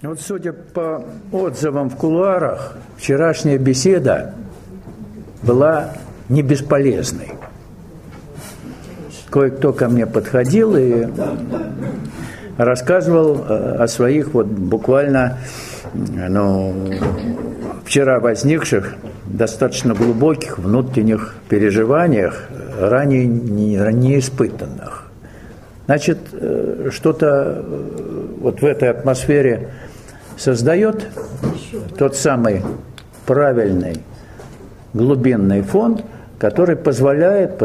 Вот судя по отзывам в кулуарах, вчерашняя беседа была не бесполезной. Кое-кто ко мне подходил и рассказывал о своих вот буквально вчера возникших достаточно глубоких внутренних переживаниях, ранее не испытанных. Значит, что-то вот в этой атмосфере создает тот самый правильный глубинный фон, который позволяет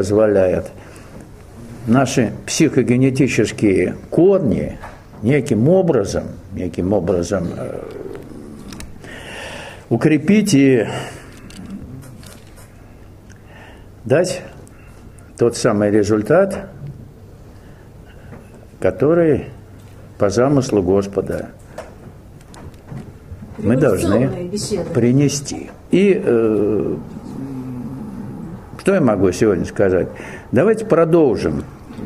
наши психогенетические корни неким образом укрепить и дать тот самый результат, который по замыслу Господа мы должны принести. И что я могу сегодня сказать? Давайте продолжим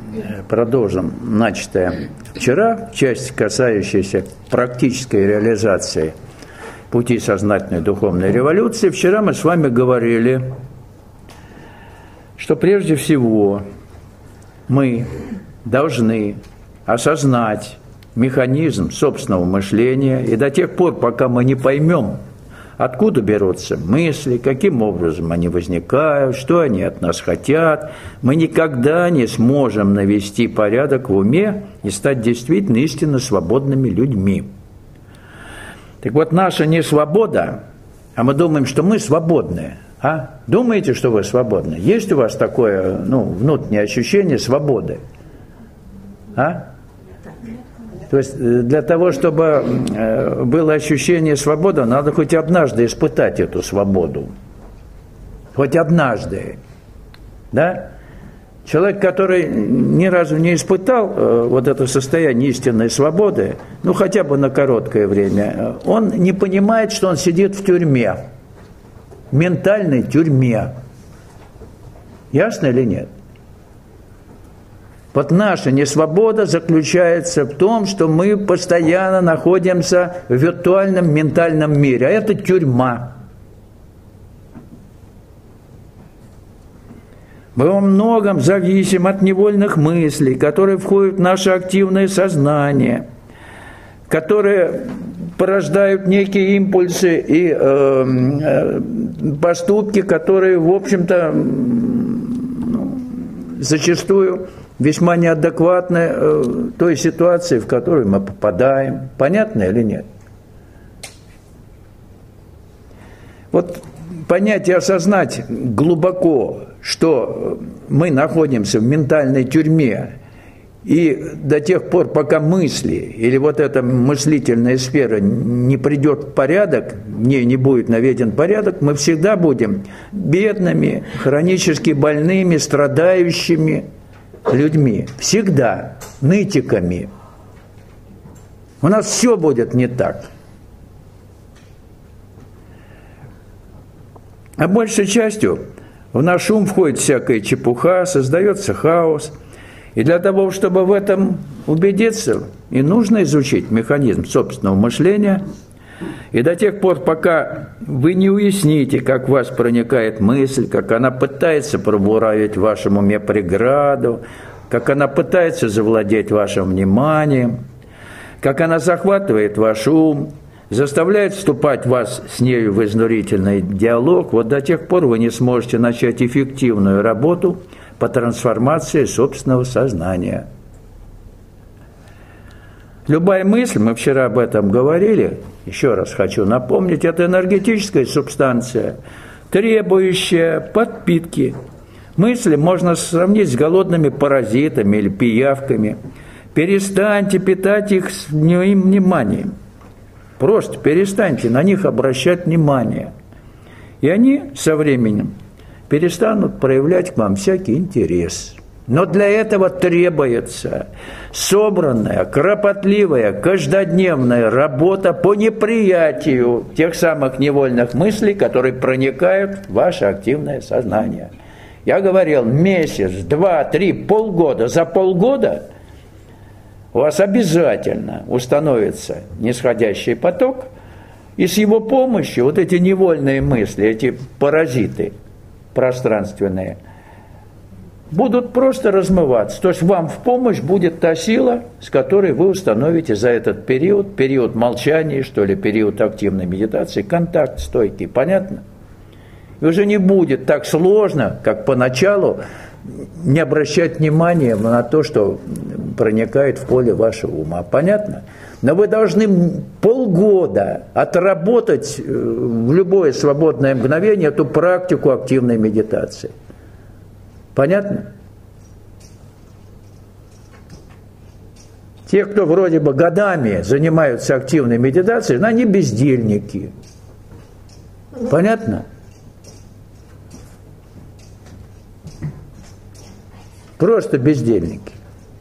начатое вчера, часть, касающаяся практической реализации пути сознательной духовной революции. Вчера мы с вами говорили, что прежде всего мы должны осознать механизм собственного мышления, и до тех пор, пока мы не поймем, откуда берутся мысли, каким образом они возникают, что они от нас хотят, мы никогда не сможем навести порядок в уме и стать действительно истинно свободными людьми. Так вот, наша несвобода, а мы думаем, что мы свободны, а? Думаете, что вы свободны? Есть у вас такое, внутреннее ощущение свободы? А? То есть для того, чтобы было ощущение свободы, надо хоть однажды испытать эту свободу. Хоть однажды. Да? Человек, который ни разу не испытал вот это состояние истинной свободы, хотя бы на короткое время, он не понимает, что он сидит в тюрьме. В ментальной тюрьме. Ясно или нет? Вот наша несвобода заключается в том, что мы постоянно находимся в виртуальном ментальном мире, а это тюрьма. Мы во многом зависим от невольных мыслей, которые входят в наше активное сознание, которые порождают некие импульсы и поступки, которые, в общем-то, зачастую весьма неадекватны той ситуации, в которую мы попадаем. Понятно или нет? Вот понять и осознать глубоко, что мы находимся в ментальной тюрьме, и до тех пор, пока мысли или вот эта мыслительная сфера не придет в порядок, не будет наведен порядок, мы всегда будем бедными, хронически больными, страдающими людьми. Всегда. Нытиками. У нас все будет не так. А большей частью в наш ум входит всякая чепуха, создается хаос. И для того, чтобы в этом убедиться, и нужно изучить механизм собственного мышления. И до тех пор, пока вы не уясните, как в вас проникает мысль, как она пытается пробуравить в вашем уме преграду, как она пытается завладеть вашим вниманием, как она захватывает ваш ум, заставляет вступать вас с нею в изнурительный диалог, вот до тех пор вы не сможете начать эффективную работу по трансформации собственного сознания. Любая мысль, мы вчера об этом говорили, еще раз хочу напомнить, это энергетическая субстанция, требующая подпитки. Мысли можно сравнить с голодными паразитами или пиявками. Перестаньте питать их своим вниманием. Просто перестаньте на них обращать внимание. И они со временем перестанут проявлять к вам всякий интерес. Но для этого требуется собранная, кропотливая, каждодневная работа по неприятию тех самых невольных мыслей, которые проникают в ваше активное сознание. Я говорил, месяц, 2, 3, полгода. За полгода у вас обязательно установится нисходящий поток, и с его помощью вот эти невольные мысли, эти паразиты пространственные, будут просто размываться. То есть вам в помощь будет та сила, с которой вы установите за этот период молчания, что ли, период активной медитации, контакт стойкий. Понятно? И уже не будет так сложно, как поначалу, не обращать внимания на то, что проникает в поле вашего ума. Понятно? Но вы должны полгода отработать в любое свободное мгновение эту практику активной медитации. Понятно? Те, кто вроде бы годами занимаются активной медитацией, они бездельники. Понятно? Просто бездельники.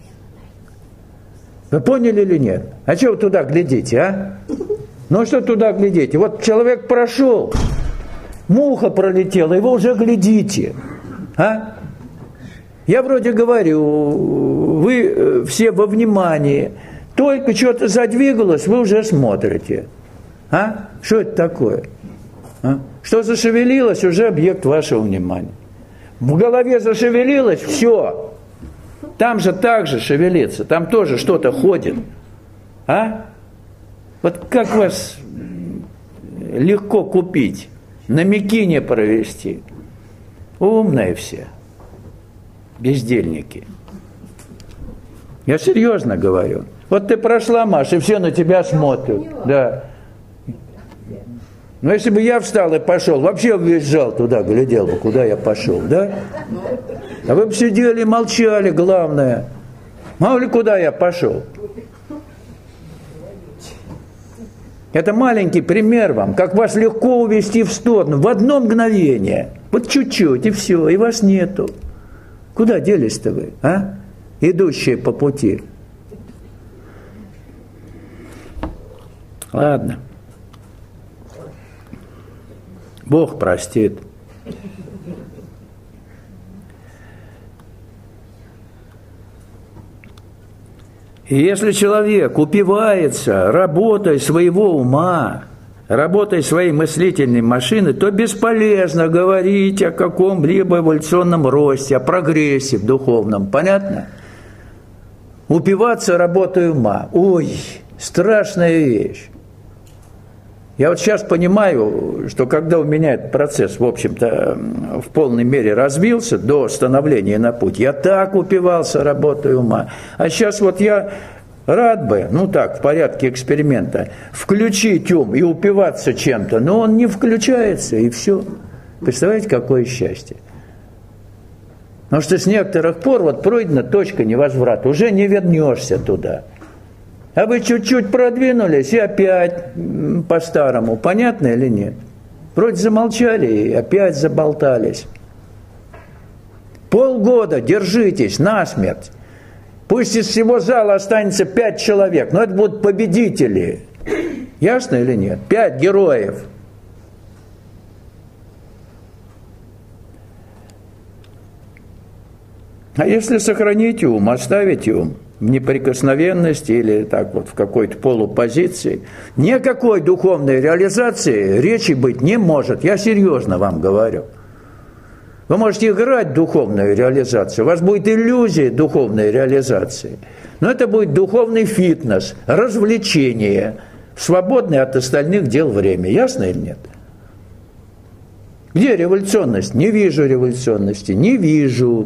Вы поняли или нет? А что вы туда глядите, а? Ну что туда глядите? Вот человек прошел, муха пролетела, его уже глядите. А? Я вроде говорю, вы все во внимании, только что-то задвигалось, вы уже смотрите. А? Что это такое? А? Что зашевелилось, уже объект вашего внимания. В голове зашевелилось, все. Там же так же шевелится, там тоже что-то ходит. А? Вот как вас легко купить, на Микине провести? Умные все, бездельники. Я серьезно говорю. Вот ты прошла, Маша, и все на тебя смотрят. Да. Но если бы я встал и пошел, вообще въезжал туда, глядел бы, куда я пошел, да? А вы бы сидели, молчали, главное. Мало ли, куда я пошел. Это маленький пример вам, как вас легко увести в сторону, в одно мгновение. Вот чуть-чуть, и все, и вас нету. Куда делись-то вы, а? Идущие по пути. Ладно. Бог простит. И если человек упивается работой своего ума, работой своей мыслительной машины, то бесполезно говорить о каком-либо эволюционном росте, о прогрессе в духовном. Понятно? Упиваться работой ума. Ой, страшная вещь. Я вот сейчас понимаю, что когда у меня этот процесс, в общем-то, в полной мере развился до становления на путь, я так упивался работой ума. А сейчас вот я рад бы, ну так, в порядке эксперимента, включить ум и упиваться чем-то, но он не включается, и все. Представляете, какое счастье? Потому что с некоторых пор вот пройдена точка невозврата, уже не вернешься туда. А вы чуть-чуть продвинулись и опять по-старому. Понятно или нет? Вроде замолчали и опять заболтались. Полгода держитесь насмерть. Пусть из всего зала останется 5 человек, но это будут победители. Ясно или нет? 5 героев. А если сохранить ум, оставить ум в неприкосновенности или так вот в какой-то полупозиции, никакой духовной реализации речи быть не может. Я серьезно вам говорю. Вы можете играть в духовную реализацию, у вас будет иллюзия духовной реализации, но это будет духовный фитнес, развлечение, свободное от остальных дел время. Ясно или нет? Где революционность? Не вижу революционности, не вижу.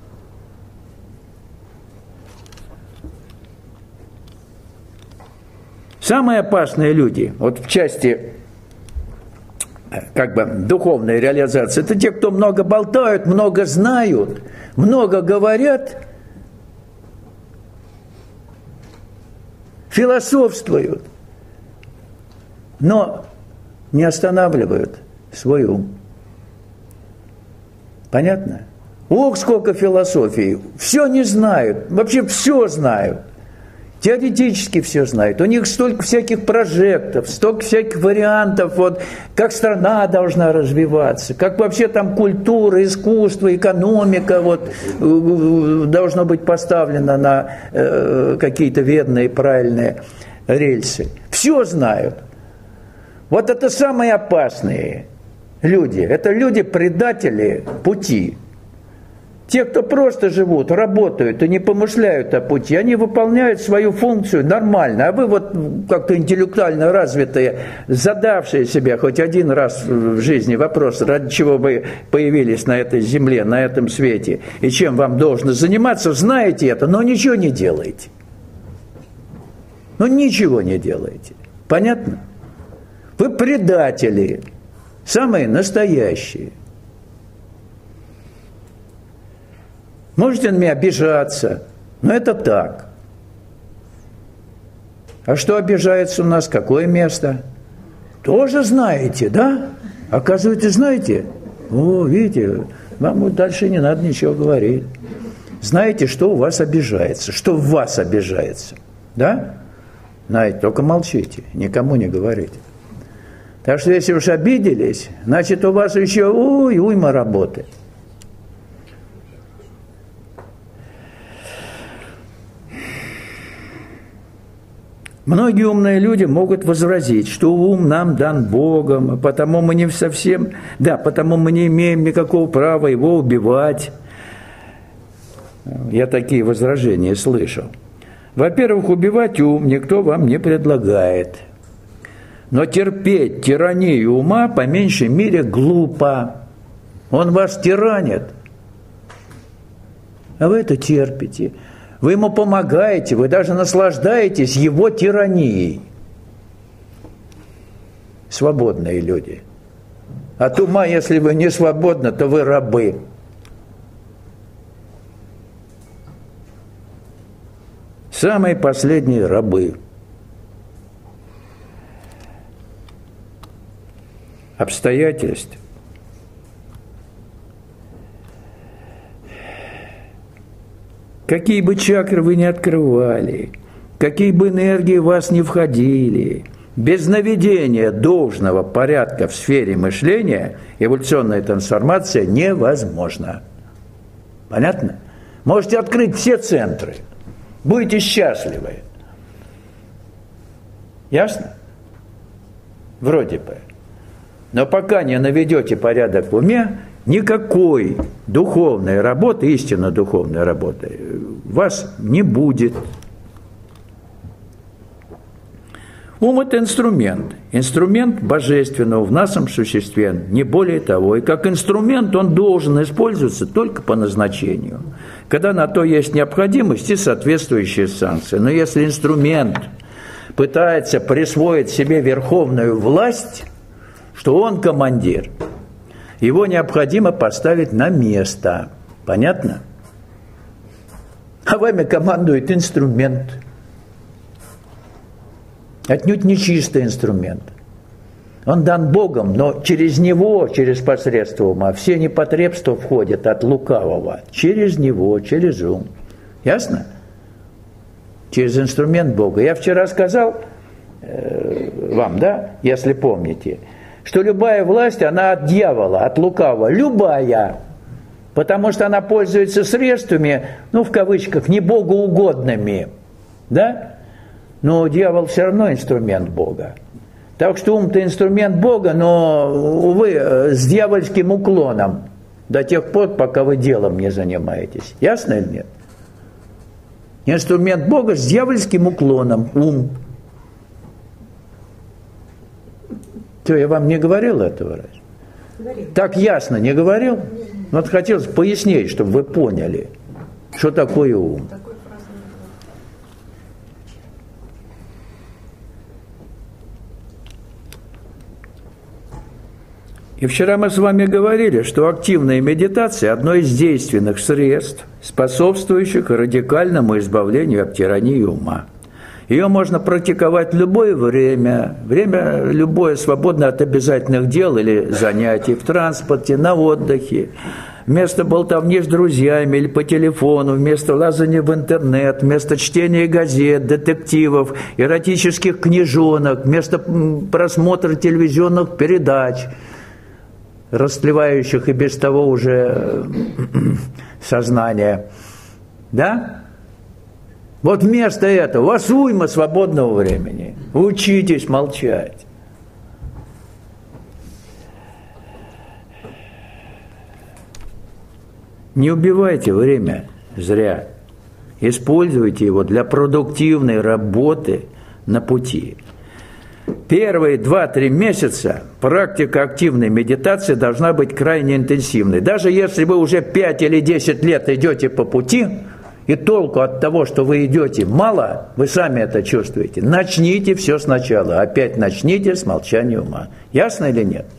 Самые опасные люди, вот в части как бы духовной реализации, это те, кто много болтают, много знают, много говорят, философствуют, но не останавливают свой ум. Понятно? Ох, сколько философий, все не знают, вообще все знают. Теоретически все знают. У них столько всяких прожектов, столько всяких вариантов, вот, как страна должна развиваться, как вообще там культура, искусство, экономика вот, должно быть поставлено на какие-то верные, правильные рельсы. Все знают. Вот это самые опасные люди. Это люди-предатели пути. Те, кто просто живут, работают и не помышляют о пути, они выполняют свою функцию нормально. А вы вот как-то интеллектуально развитые, задавшие себе хоть один раз в жизни вопрос, ради чего вы появились на этой земле, на этом свете, и чем вам должно заниматься, знаете это, но ничего не делаете. Ну ничего не делаете. Понятно? Вы предатели, самые настоящие. Можете на меня обижаться, но это так. А что обижается у нас? Какое место? Тоже знаете, да? Оказывается, знаете? О, видите, вам вот дальше не надо ничего говорить. Знаете, что у вас обижается, что в вас обижается, да? Знаете, только молчите, никому не говорите. Так что если уж обиделись, значит, у вас еще уйма работы. Многие умные люди могут возразить, что ум нам дан Богом, потому мы не совсем, потому мы не имеем никакого права его убивать. Я такие возражения слышал. Во-первых, убивать ум никто вам не предлагает. Но терпеть тиранию ума по меньшей мере глупо. Он вас тиранит, а вы это терпите. Вы ему помогаете, вы даже наслаждаетесь его тиранией. Свободные люди. От ума, если вы не свободны, то вы рабы. Самые последние рабы. Обстоятельств. Какие бы чакры вы ни открывали, какие бы энергии в вас не входили, без наведения должного порядка в сфере мышления эволюционная трансформация невозможна. Понятно? Можете открыть все центры, будете счастливы. Ясно? Вроде бы. Но пока не наведете порядок в уме, никакой духовной работы, истинно духовной работы, вас не будет. Ум – это инструмент божественного в нашем существе, не более того. И как инструмент он должен использоваться только по назначению, когда на то есть необходимость и соответствующие санкции. Но если инструмент пытается присвоить себе верховную власть, что он командир, его необходимо поставить на место. Понятно? А вами командует инструмент. Отнюдь не чистый инструмент. Он дан Богом, но через него, через посредство ума, все непотребства входят от лукавого. Через него, через ум. Ясно? Через инструмент Бога. Я вчера сказал вам, если помните, что любая власть, она от дьявола, от лукавого. Любая. Потому что она пользуется средствами, в кавычках, не богоугодными. Да? Но дьявол все равно инструмент Бога. Так что ум-то инструмент Бога, но, увы, с дьявольским уклоном. До тех пор, пока вы делом не занимаетесь. Ясно или нет? Инструмент Бога с дьявольским уклоном. Ум. Что, я вам не говорил этого раньше? Говорил. Так ясно не говорил? Вот хотелось пояснить, чтобы вы поняли, что такое ум. И вчера мы с вами говорили, что активная медитация – одно из действенных средств, способствующих радикальному избавлению от тирании ума. Ее можно практиковать в любое время любое свободное от обязательных дел или занятий, в транспорте, на отдыхе, вместо болтовни с друзьями или по телефону, вместо лазания в интернет, вместо чтения газет, детективов, эротических книжонок, вместо просмотра телевизионных передач, растлевающих и без того уже сознание. Да? Вот вместо этого у вас уйма свободного времени. Учитесь молчать. Не убивайте время зря. Используйте его для продуктивной работы на пути. Первые 2-3 месяца практика активной медитации должна быть крайне интенсивной. Даже если вы уже 5 или 10 лет идете по пути, и толку от того, что вы идете, мало, вы сами это чувствуете. Начните все сначала. Опять начните с молчания ума. Ясно или нет?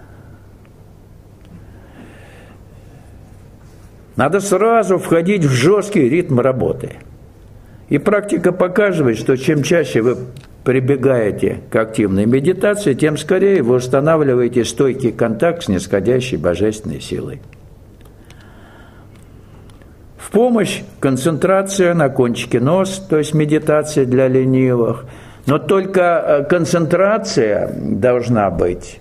Надо сразу входить в жесткий ритм работы. И практика показывает, что чем чаще вы прибегаете к активной медитации, тем скорее вы устанавливаете стойкий контакт с нисходящей божественной силой. В помощь концентрация на кончике носа, то есть медитация для ленивых. Но только концентрация должна быть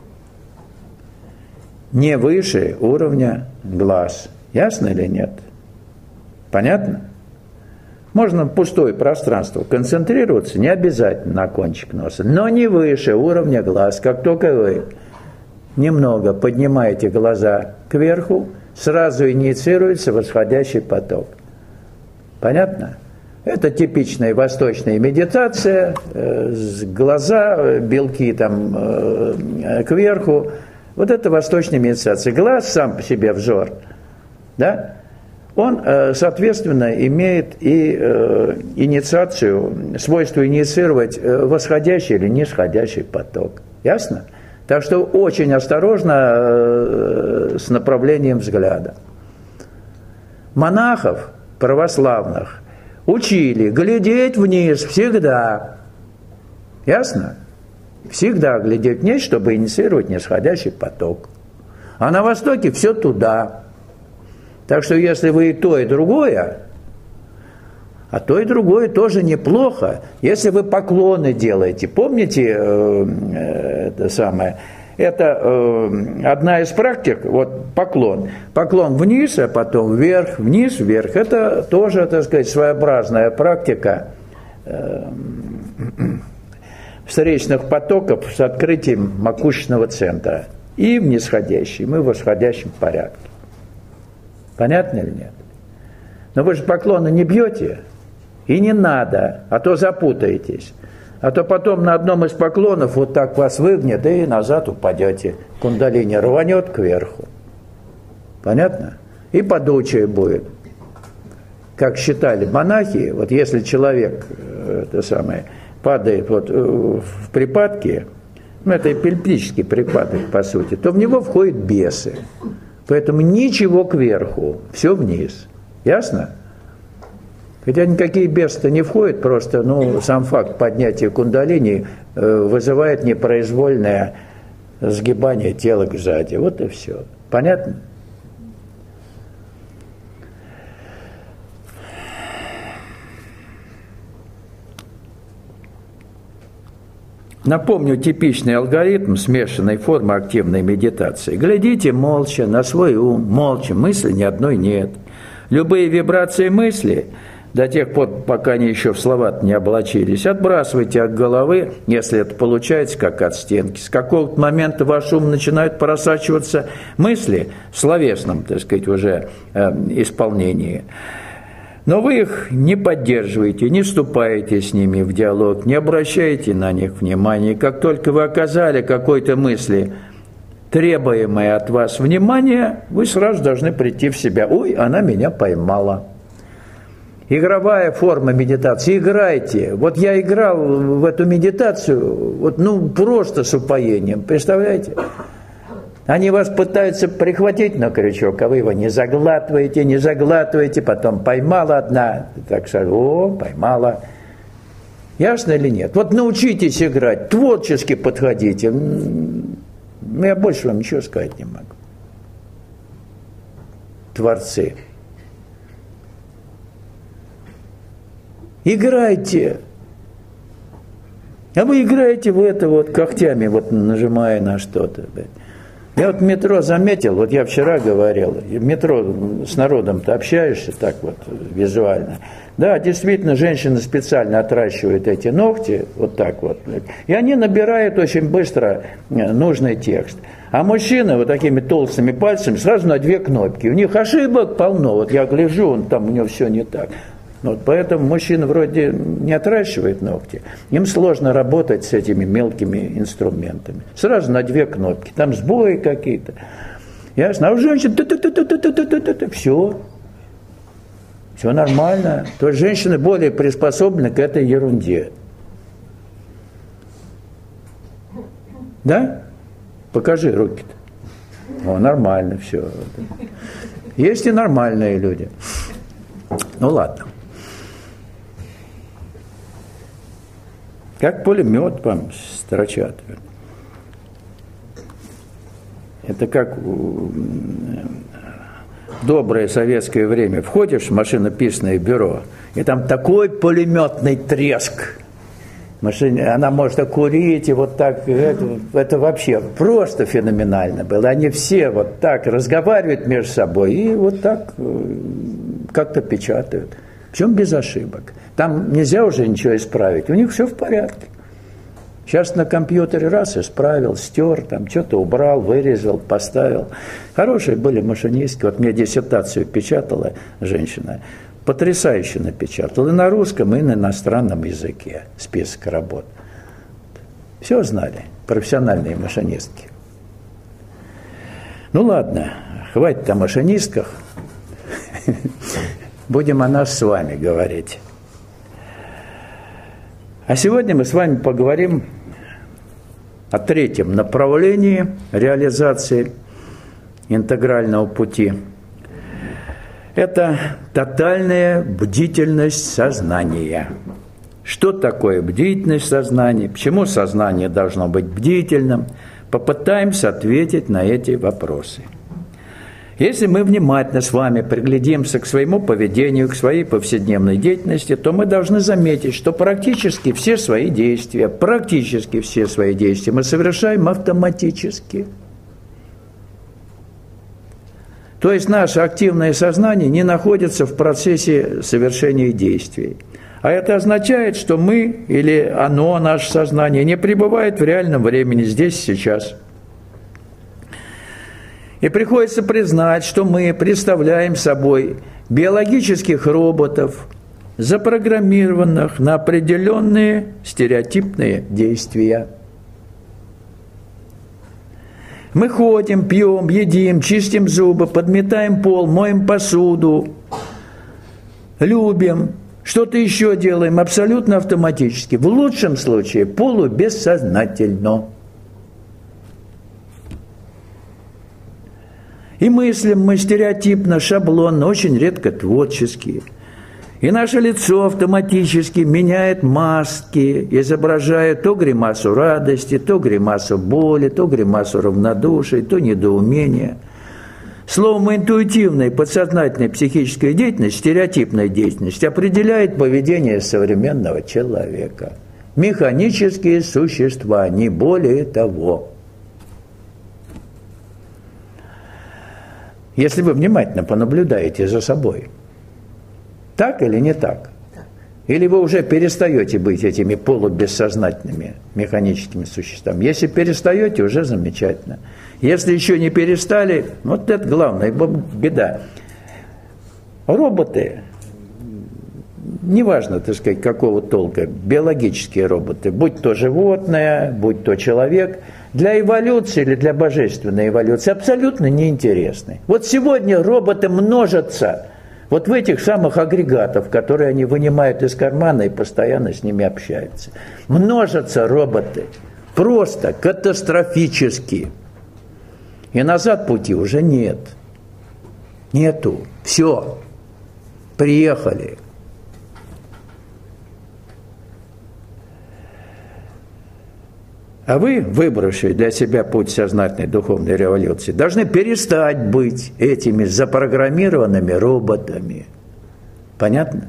не выше уровня глаз. Ясно или нет? Понятно? Можно в пустое пространство концентрироваться, не обязательно на кончик носа, но не выше уровня глаз. Как только вы немного поднимаете глаза кверху, сразу инициируется восходящий поток. Понятно? Это типичная восточная медитация, глаза, белки там кверху. Вот это восточная медитация. Глаз сам по себе взор, да? Он, соответственно, имеет и инициацию, свойство инициировать восходящий или нисходящий поток. Ясно? Так что очень осторожно с направлением взгляда. Монахов православных учили глядеть вниз всегда. Ясно? Всегда глядеть вниз, чтобы инициировать нисходящий поток. А на Востоке все туда. Так что если вы и то, и другое, а то и другое тоже неплохо. Если вы поклоны делаете, помните это самое, это одна из практик, вот поклон. Поклон вниз, а потом вверх, вниз, вверх. Это тоже, так сказать, своеобразная практика встречных потоков с открытием макушечного центра. И в нисходящем, и в восходящем порядке. Понятно или нет? Но вы же поклоны не бьете, и не надо, а то запутаетесь. А то потом на одном из поклонов вот так вас выгнет, и назад упадете. Кундалини рванет кверху. Понятно? И подучие будет. Как считали монахи, вот если человек падает вот в припадке, ну это эпилептический припадок по сути, то в него входят бесы. Поэтому ничего кверху, все вниз. Ясно? Хотя никакие бесы-то не входят, просто сам факт поднятия кундалини вызывает непроизвольное сгибание тела сзади. Вот и все. Понятно? Напомню типичный алгоритм смешанной формы активной медитации. Глядите молча на свой ум, молча, мысли ни одной нет. Любые вибрации мысли, до тех пор, пока они еще в слова не облачились, отбрасывайте от головы, если это получается, как от стенки. С какого-то момента в ваш ум начинают просачиваться мысли в словесном, так сказать, уже исполнении. Но вы их не поддерживаете, не вступаете с ними в диалог, не обращаете на них внимания. Как только вы оказали какой-то мысли требуемое от вас внимание, вы сразу должны прийти в себя. Ой, она меня поймала. Игровая форма медитации. Играйте. Вот я играл в эту медитацию, просто с упоением. Представляете? Они вас пытаются прихватить на крючок, а вы его не заглатываете, потом поймала одна, так что, поймала. Ясно или нет? Вот научитесь играть, творчески подходите. Я больше вам ничего сказать не могу. творцы. Играйте. А вы играете в это вот когтями, вот нажимая на что-то. Я вот в метро заметил, вот я вчера говорил, в метро с народом-то общаешься так вот визуально. Да, действительно, женщины специально отращивают эти ногти, вот так вот, и они набирают очень быстро нужный текст. А мужчины вот такими толстыми пальцами сразу на 2 кнопки. У них ошибок полно, вот я гляжу, там у него все не так. Вот поэтому мужчина вроде не отращивает ногти, им сложно работать с этими мелкими инструментами. Сразу на 2 кнопки, там сбои какие-то. Ясно? А у женщин все нормально. То есть женщины более приспособлены к этой ерунде. Да? Покажи руки-то. О, нормально все. Есть и нормальные люди. Ну ладно. Как пулемет вам строчат. Это как в доброе советское время. Входишь в машинописное бюро, и там такой пулеметный треск. Она может курить, и вот так, это вообще просто феноменально было. Они все вот так разговаривают между собой и вот так как-то печатают. Причем без ошибок. Там нельзя уже ничего исправить, у них все в порядке. Сейчас на компьютере раз исправил, стер, там что-то убрал, вырезал, поставил. Хорошие были машинистки. Вот мне диссертацию печатала женщина, потрясающе напечатала. И на русском, и на иностранном языке список работ. Все знали, профессиональные машинистки. Ну ладно, хватит о машинистках. Будем о нас с вами говорить. А сегодня мы с вами поговорим о 3-м направлении реализации интегрального пути. Это тотальная бдительность сознания. Что такое бдительность сознания? Почему сознание должно быть бдительным? Попытаемся ответить на эти вопросы. Если мы внимательно с вами приглядимся к своему поведению, к своей повседневной деятельности, то мы должны заметить, что практически все свои действия мы совершаем автоматически. То есть наше активное сознание не находится в процессе совершения действий. А это означает, что мы или оно, наше сознание, не пребывает в реальном времени, здесь и сейчас. И приходится признать, что мы представляем собой биологических роботов, запрограммированных на определенные стереотипные действия. Мы ходим, пьем, едим, чистим зубы, подметаем пол, моем посуду, любим, что-то еще делаем абсолютно автоматически. В лучшем случае полубессознательно. И мыслим мы стереотипно, шаблонно, очень редко творчески. И наше лицо автоматически меняет маски, изображая то гримасу радости, то гримасу боли, то гримасу равнодушия, то недоумения. Словом, интуитивная, подсознательная психическая деятельность, стереотипная деятельность определяет поведение современного человека. Механические существа, не более того. Если вы внимательно понаблюдаете за собой, так или не так? Или вы уже перестаете быть этими полубессознательными механическими существами? Если перестаете, уже замечательно. Если еще не перестали, вот это главная беда. Роботы, неважно, так сказать, какого толка, биологические роботы, будь то животное, будь то человек, для эволюции или для божественной эволюции абсолютно неинтересны. Вот сегодня роботы множатся вот в этих самых агрегатах, которые они вынимают из кармана и постоянно с ними общаются. Множатся роботы. Просто катастрофически. И назад пути уже нет. Нету. Все. Приехали. А вы, выбравшие для себя путь сознательной духовной революции, должны перестать быть этими запрограммированными роботами. Понятно?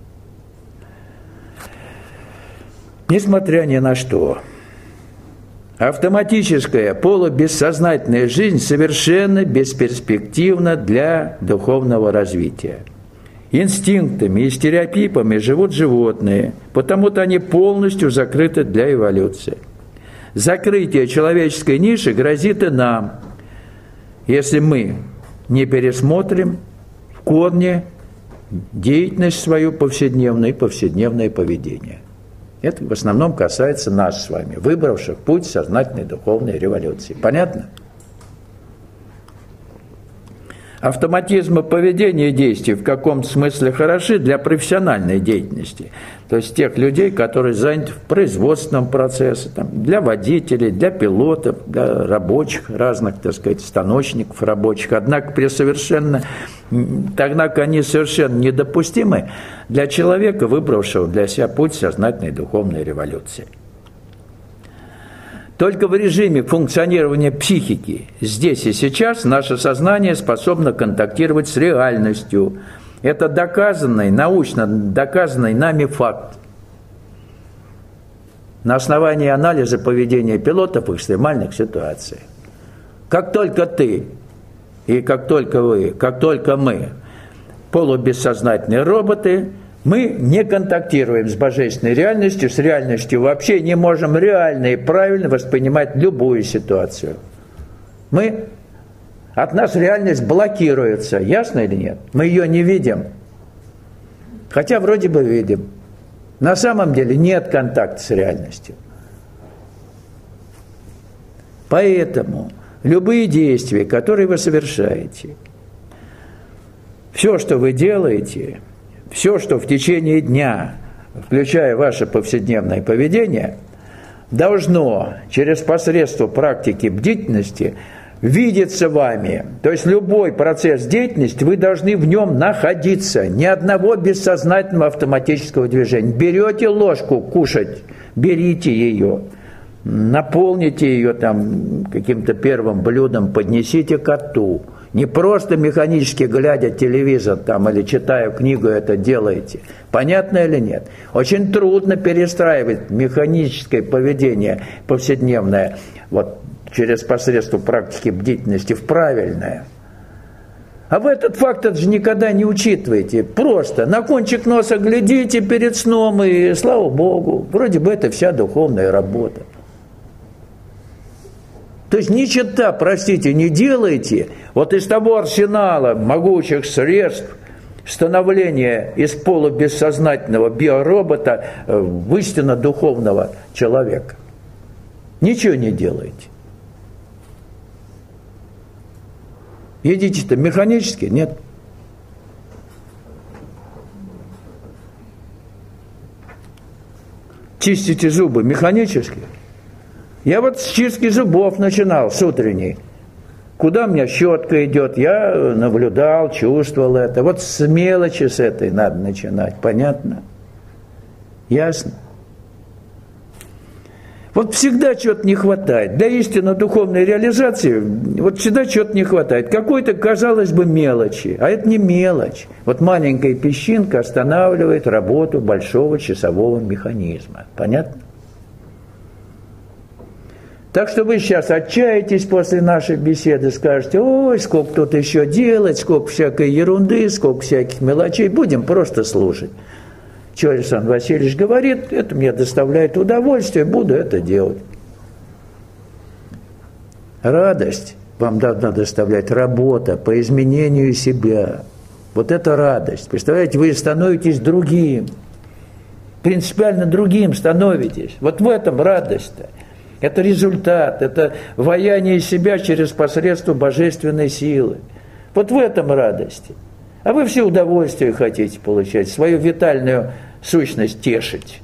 Несмотря ни на что, автоматическая полубессознательная жизнь совершенно бесперспективна для духовного развития. Инстинктами и стереотипами живут животные, потому-то они полностью закрыты для эволюции. Закрытие человеческой ниши грозит и нам, если мы не пересмотрим в корне деятельность свою повседневную и повседневное поведение. Это в основном касается нас с вами, выбравших путь сознательной духовной революции. Понятно? Автоматизмы поведения и действий в каком-то смысле хороши для профессиональной деятельности. То есть тех людей, которые заняты в производственном процессе, там, для водителей, для пилотов, для рабочих, разных, так сказать, станочников рабочих. Однако они совершенно недопустимы для человека, выбравшего для себя путь сознательной духовной революции. Только в режиме функционирования психики здесь и сейчас наше сознание способно контактировать с реальностью. Это доказанный, научно доказанный нами факт. На основании анализа поведения пилотов в экстремальных ситуациях. Как только ты и как только вы, как только мы полубессознательные роботы, мы не контактируем с божественной реальностью, с реальностью вообще не можем реально и правильно воспринимать любую ситуацию. От нас реальность блокируется, ясно или нет? Мы ее не видим, хотя вроде бы видим. На самом деле нет контакта с реальностью. Поэтому любые действия, которые вы совершаете, все, что вы делаете, все, что в течение дня, включая ваше повседневное поведение, должно через посредство практики бдительности видеться вами. То есть любой процесс деятельности, вы должны в нем находиться. Ни одного бессознательного автоматического движения. Берете ложку кушать, берите ее, наполните ее там каким-то первым блюдом, поднесите ко рту. Не просто механически глядя телевизор там, или читая книгу это делаете. Понятно или нет? Очень трудно перестраивать механическое поведение повседневное вот, через посредство практики бдительности в правильное. А вы этот факт же никогда не учитываете. Просто на кончик носа глядите перед сном, и слава Богу, вроде бы это вся духовная работа. То есть ни черта, простите, не делайте вот из того арсенала могучих средств становления из полубессознательного биоробота в истинно духовного человека. Ничего не делайте. Едите-то механически? Нет. Чистите зубы механически? Я вот с чистки зубов начинал, с утренней. Куда у меня щетка идет, я наблюдал, чувствовал это. Вот с мелочи с этой надо начинать, понятно? Ясно? Вот всегда чего-то не хватает. Для истинно духовной реализации вот всегда чего-то не хватает. Какой-то, казалось бы, мелочи. А это не мелочь. Вот маленькая песчинка останавливает работу большого часового механизма. Понятно? Так что вы сейчас отчаетесь после нашей беседы, скажете: ой, сколько тут еще делать, сколько всякой ерунды, сколько всяких мелочей. Будем просто слушать. Что Александр Васильевич говорит, это мне доставляет удовольствие, буду это делать. Радость вам должна доставлять работа по изменению себя. Вот это радость. Представляете, вы становитесь другим. Принципиально другим становитесь. Вот в этом радость-то. Это результат, это ваяние себя через посредство божественной силы. Вот в этом радости. А вы все удовольствие хотите получать, свою витальную сущность тешить.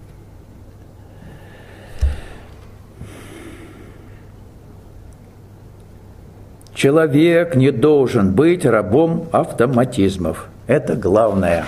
Человек не должен быть рабом автоматизмов. Это главное.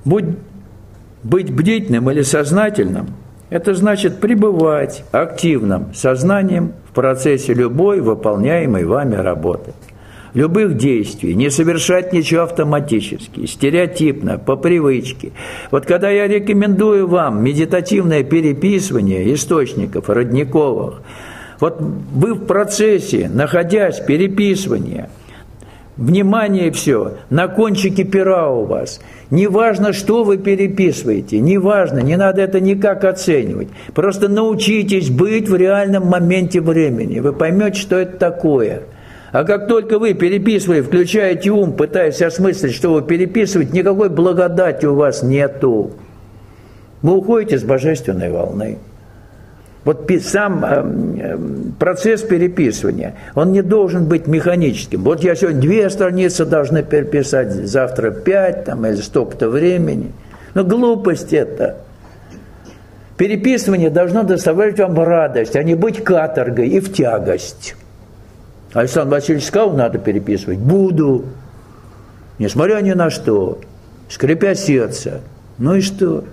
Быть бдительным или сознательным – это значит пребывать активным сознанием в процессе любой выполняемой вами работы. Любых действий, не совершать ничего автоматически, стереотипно, по привычке. Вот когда я рекомендую вам медитативное переписывание источников родниковых, вот вы в процессе, находясь переписывания, внимание все, на кончике пера у вас. Неважно, что вы переписываете, неважно, не надо это никак оценивать. Просто научитесь быть в реальном моменте времени. Вы поймете, что это такое. А как только вы, переписывая, включаете ум, пытаясь осмыслить, что вы переписываете, никакой благодати у вас нету. Вы уходите с божественной волны. Вот сам процесс переписывания, он не должен быть механическим. Вот я сегодня 2 страницы должны переписать, завтра 5 там, или столько-то времени. Но глупость это. Переписывание должно доставлять вам радость, а не быть каторгой и в тягость. Александр Васильевич сказал, надо переписывать. Буду. Несмотря ни на что. Скрипя сердце. Ну и что?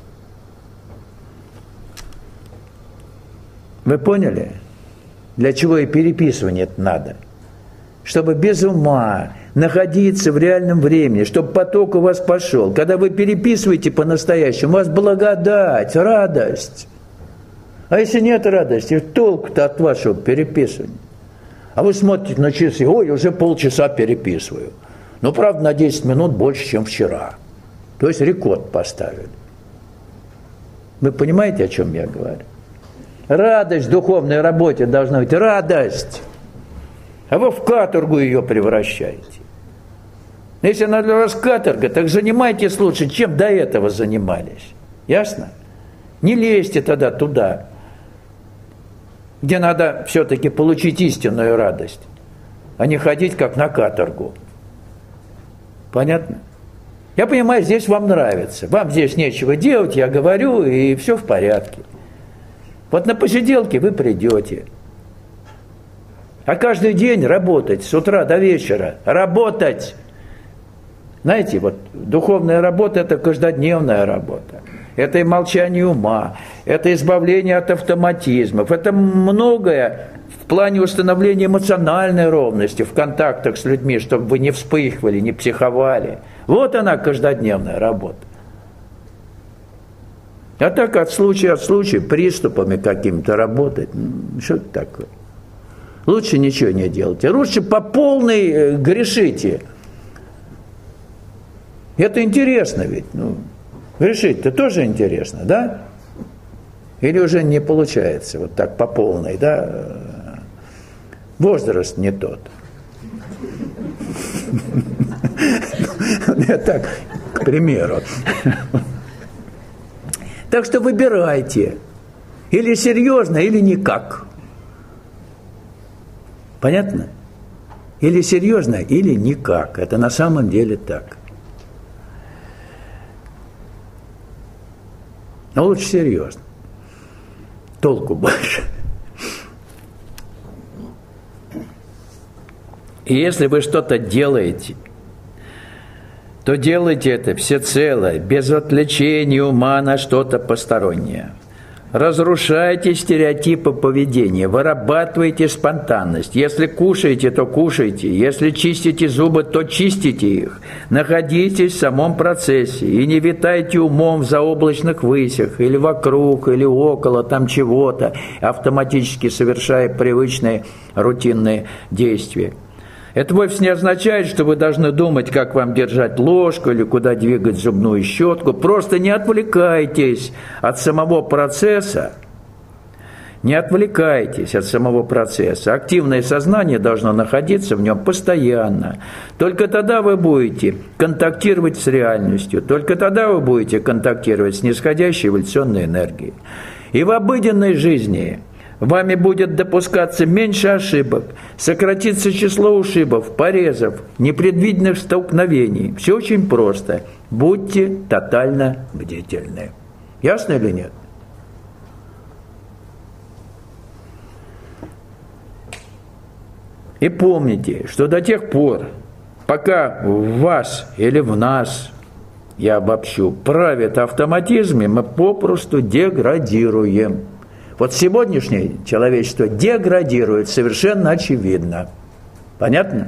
Вы поняли? Для чего и переписывание это надо? Чтобы без ума находиться в реальном времени, чтобы поток у вас пошел. Когда вы переписываете по-настоящему, у вас благодать, радость. А если нет радости, толку-то от вашего переписывания? А вы смотрите на часы, ой, уже полчаса переписываю. Но, правда, на 10 минут больше, чем вчера. То есть рекорд поставили. Вы понимаете, о чем я говорю? Радость в духовной работе должна быть, радость. А вы в каторгу ее превращаете. Если она для вас каторга, так занимайтесь лучше, чем до этого занимались. Ясно? Не лезьте тогда туда, где надо все-таки получить истинную радость, а не ходить как на каторгу. Понятно? Я понимаю, здесь вам нравится. Вам здесь нечего делать, я говорю, и все в порядке. Вот на посиделке вы придете. А каждый день работать с утра до вечера. Работать! Знаете, вот духовная работа – это каждодневная работа. Это и молчание ума, это избавление от автоматизмов, это многое в плане установления эмоциональной ровности в контактах с людьми, чтобы вы не вспыхивали, не психовали. Вот она, каждодневная работа. А так от случая приступами какими-то работать, что это такое? Лучше ничего не делайте, лучше по полной грешите. Это интересно ведь, грешить-то тоже интересно, да? Или уже не получается вот так по полной, да? Возраст не тот. Я так, к примеру. Так что выбирайте. Или серьезно, или никак. Понятно? Или серьезно, или никак. Это на самом деле так. Но лучше серьезно. Толку больше. И если вы что-то делаете, то делайте это всецело, без отвлечения ума на что-то постороннее. Разрушайте стереотипы поведения, вырабатывайте спонтанность. Если кушаете, то кушайте. Если чистите зубы, то чистите их. Находитесь в самом процессе и не витайте умом в заоблачных высях, или вокруг, или около там чего-то, автоматически совершая привычные рутинные действия. Это вовсе не означает, что вы должны думать, как вам держать ложку или куда двигать зубную щетку. Просто не отвлекайтесь от самого процесса. Не отвлекайтесь от самого процесса. Активное сознание должно находиться в нем постоянно. Только тогда вы будете контактировать с реальностью. Только тогда вы будете контактировать с нисходящей эволюционной энергией. И в обыденной жизни вами будет допускаться меньше ошибок, сократится число ушибов, порезов, непредвиденных столкновений. Все очень просто. Будьте тотально бдительны. Ясно или нет? И помните, что до тех пор, пока в вас или в нас я обобщу, правит автоматизме, мы попросту деградируем. Вот сегодняшнее человечество деградирует, совершенно очевидно. Понятно?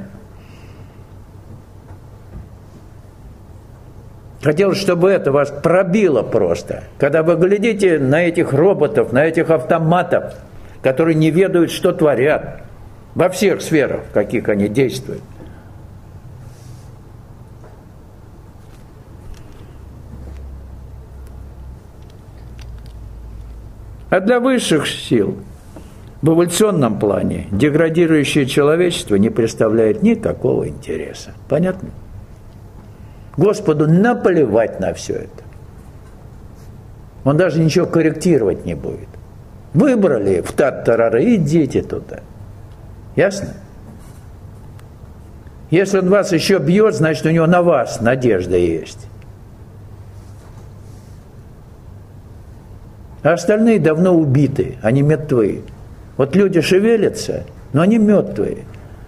Хотелось, чтобы это вас пробило просто. Когда вы глядите на этих роботов, на этих автоматов, которые не ведают, что творят, во всех сферах, в каких они действуют. А для высших сил в эволюционном плане деградирующее человечество не представляет никакого интереса. Понятно? Господу наплевать на все это. Он даже ничего корректировать не будет. Выбрали в тат-тарары, идите туда. Ясно? Если он вас еще бьет, значит, у него на вас надежда есть. А остальные давно убиты, они мертвы. Вот люди шевелятся, но они мертвые.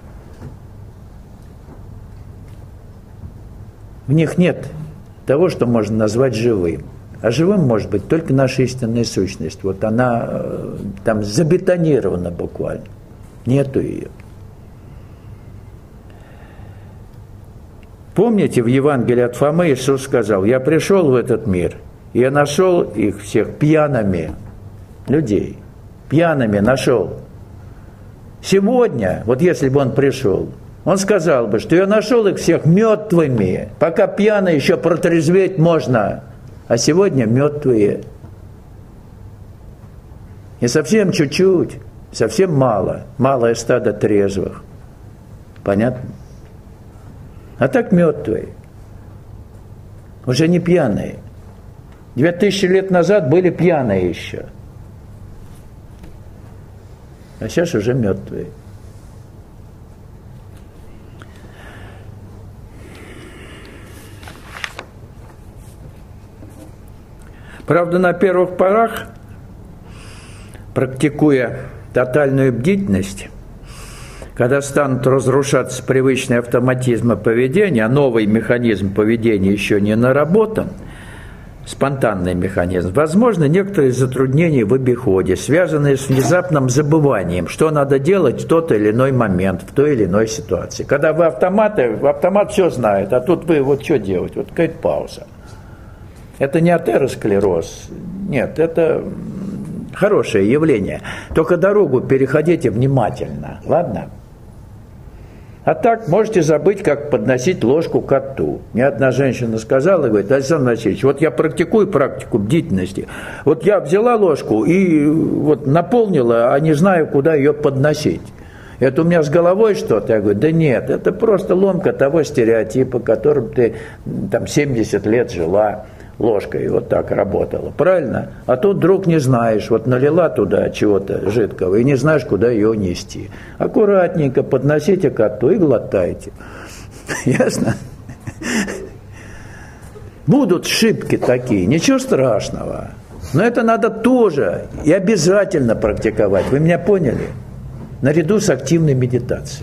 В них нет того, что можно назвать живым. А живым может быть только наша истинная сущность. Вот она там забетонирована буквально. Нету ее. Помните, в Евангелии от Фомы Иисус сказал: «Я пришел в этот мир, и я нашел их всех пьяными, людей, пьяными нашел». Сегодня, вот если бы он пришел, он сказал бы, что я нашел их всех мертвыми, пока пьяные еще протрезветь можно, а сегодня мертвые. И совсем чуть-чуть, совсем мало, малое стадо трезвых. Понятно? А так мертвые, уже не пьяные. 2000 лет назад были пьяные еще, а сейчас уже мертвые. Правда, на первых порах, практикуя тотальную бдительность, когда станут разрушаться привычные автоматизмы поведения, а новый механизм поведения еще не наработан, спонтанный механизм, возможно, некоторые затруднения в обиходе, связанные с внезапным забыванием, что надо делать в тот или иной момент, в той или иной ситуации. Когда вы автомат все знает, а тут вы вот что делать, вот какая-то пауза. Это не атеросклероз, нет, это хорошее явление. Только дорогу переходите внимательно, ладно? А так можете забыть, как подносить ложку к рту. Мне одна женщина сказала, говорит: Александр Васильевич, вот я практикую практику бдительности. Вот я взяла ложку и вот наполнила, а не знаю, куда ее подносить. Это у меня с головой что-то? Я говорю: да нет, это просто ломка того стереотипа, которым ты там 70 лет жила. Ложкой вот так работала, правильно? А тут вдруг не знаешь, вот налила туда чего-то жидкого и не знаешь, куда ее нести. Аккуратненько подносите к рту и глотайте. Ясно? Будут ошибки такие, ничего страшного. Но это надо тоже и обязательно практиковать. Вы меня поняли? Наряду с активной медитацией.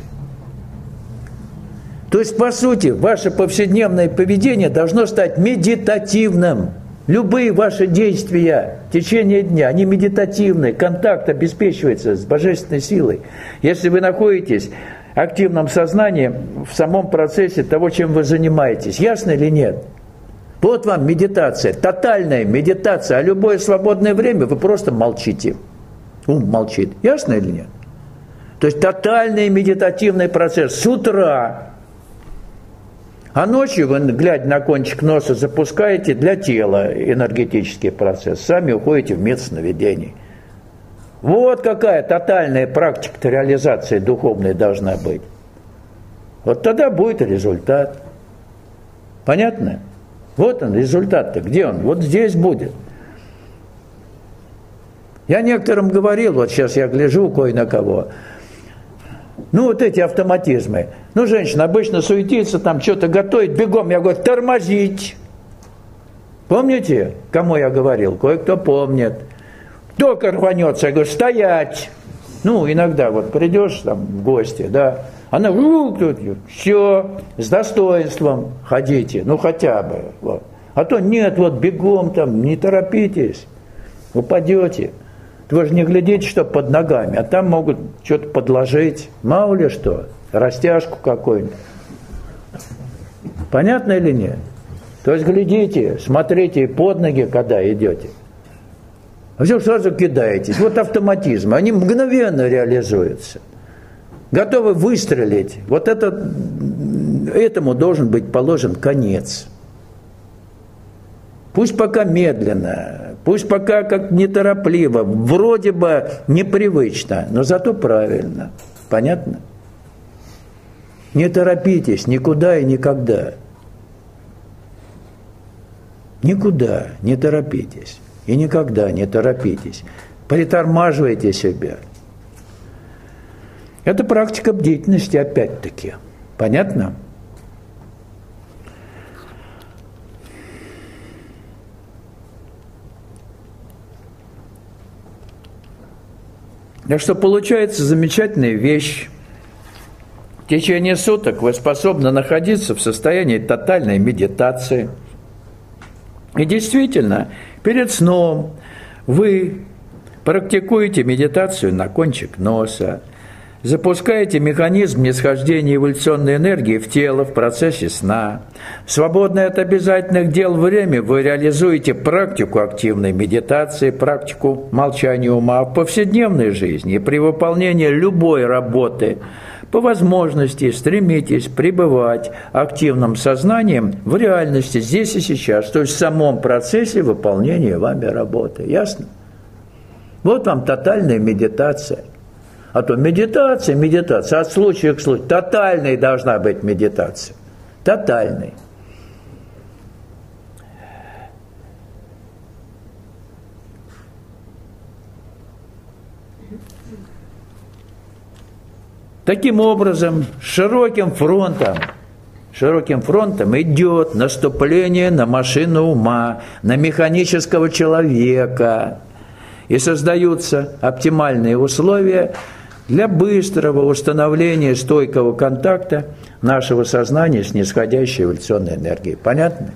То есть, по сути, ваше повседневное поведение должно стать медитативным. Любые ваши действия в течение дня, они медитативные, контакт обеспечивается с божественной силой. Если вы находитесь в активном сознании в самом процессе того, чем вы занимаетесь, ясно или нет? Вот вам медитация, тотальная медитация, а любое свободное время вы просто молчите. Ум молчит, ясно или нет? То есть тотальный медитативный процесс с утра. А ночью вы, глядя на кончик носа, запускаете для тела энергетический процесс. Сами уходите в мир сновидений. Вот какая тотальная практика реализации духовной должна быть. Вот тогда будет результат. Понятно? Вот он, результат-то. Где он? Вот здесь будет. Я некоторым говорил, вот сейчас я гляжу кое на кого. Ну, вот эти автоматизмы. Ну, женщина обычно суетится, там что-то готовит, бегом. Я говорю: тормозить. Помните, кому я говорил? Кое-кто помнит. Только рванется, я говорю: стоять. Ну, иногда вот придешь там в гости, да, она, все, с достоинством ходите, ну, хотя бы, вот. А то нет, вот бегом там, не торопитесь, упадете. Вы же не глядите, что под ногами, а там могут что-то подложить, мало ли что, растяжку какую-нибудь. Понятно или нет? То есть глядите, смотрите под ноги, когда идете. А все сразу кидаетесь. Вот автоматизм, они мгновенно реализуются. Готовы выстрелить. Вот этому должен быть положен конец. Пусть пока медленно, пусть пока как неторопливо, вроде бы непривычно, но зато правильно. Понятно? Не торопитесь никуда и никогда. Никуда не торопитесь. И никогда не торопитесь. Притормаживайте себя. Это практика бдительности опять-таки. Понятно? Так что получается замечательная вещь. В течение суток вы способны находиться в состоянии тотальной медитации. И действительно, перед сном вы практикуете медитацию на кончик носа, запускаете механизм нисхождения эволюционной энергии в тело в процессе сна. В свободное от обязательных дел время вы реализуете практику активной медитации, практику молчания ума в повседневной жизни. И при выполнении любой работы по возможности стремитесь пребывать активным сознанием в реальности здесь и сейчас, то есть в самом процессе выполнения вами работы. Ясно? Вот вам тотальная медитация. А то медитация, от случая к случаю. Тотальной должна быть медитация. Тотальной. Таким образом, широким фронтом идет наступление на машину ума, на механического человека. И создаются оптимальные условия для быстрого установления стойкого контакта нашего сознания с нисходящей эволюционной энергией. Понятно?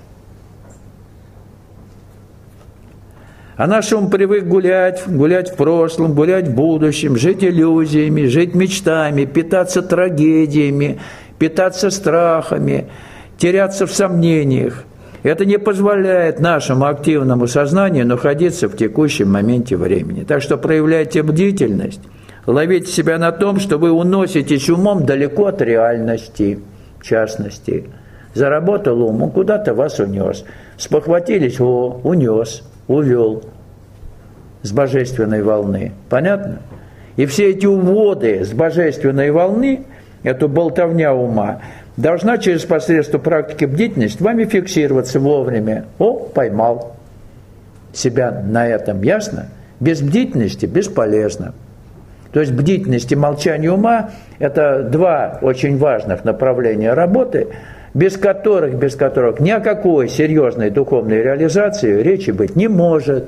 А наш ум привык гулять в прошлом, гулять в будущем, жить иллюзиями, жить мечтами, питаться трагедиями, питаться страхами, теряться в сомнениях. Это не позволяет нашему активному сознанию находиться в текущем моменте времени. Так что проявляйте бдительность, ловите себя на том, что вы уноситесь умом далеко от реальности, в частности. Заработал ум, он куда-то вас унес. Спохватились, унес, увел с божественной волны. Понятно? И все эти уводы с божественной волны, эту болтовня ума, должна через посредство практики бдительности вами фиксироваться вовремя. Поймал себя на этом. Ясно? Без бдительности бесполезно. То есть бдительность и молчание ума – это два очень важных направления работы, без которых ни о какой серьезной духовной реализации речи быть не может.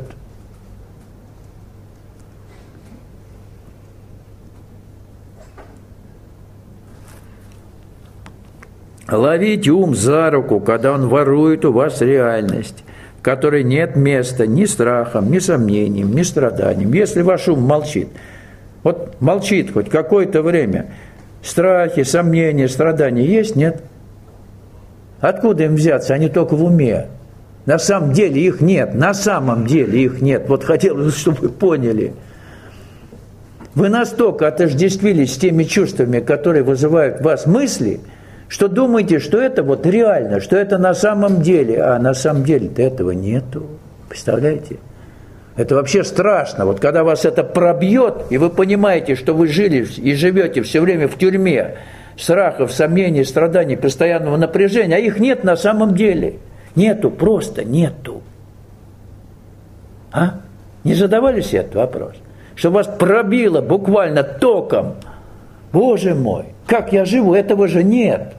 Ловите ум за руку, когда он ворует у вас реальность, в которой нет места ни страхам, ни сомнениям, ни страданиям. Если ваш ум молчит, вот молчит хоть какое-то время, страхи, сомнения, страдания есть, нет? Откуда им взяться? Они только в уме. На самом деле их нет. На самом деле их нет. Вот хотелось, чтобы вы поняли. Вы настолько отождествились с теми чувствами, которые вызывают в вас мысли, что думаете, что это вот реально, что это на самом деле. А на самом деле-то этого нету. Представляете? Это вообще страшно. Вот когда вас это пробьет, и вы понимаете, что вы жили и живете все время в тюрьме, страхов, сомнений, страданий, постоянного напряжения, а их нет на самом деле. Нету, просто нету. А? Не задавали себе этот вопрос? Что вас пробило буквально током. Боже мой, как я живу, этого же нет.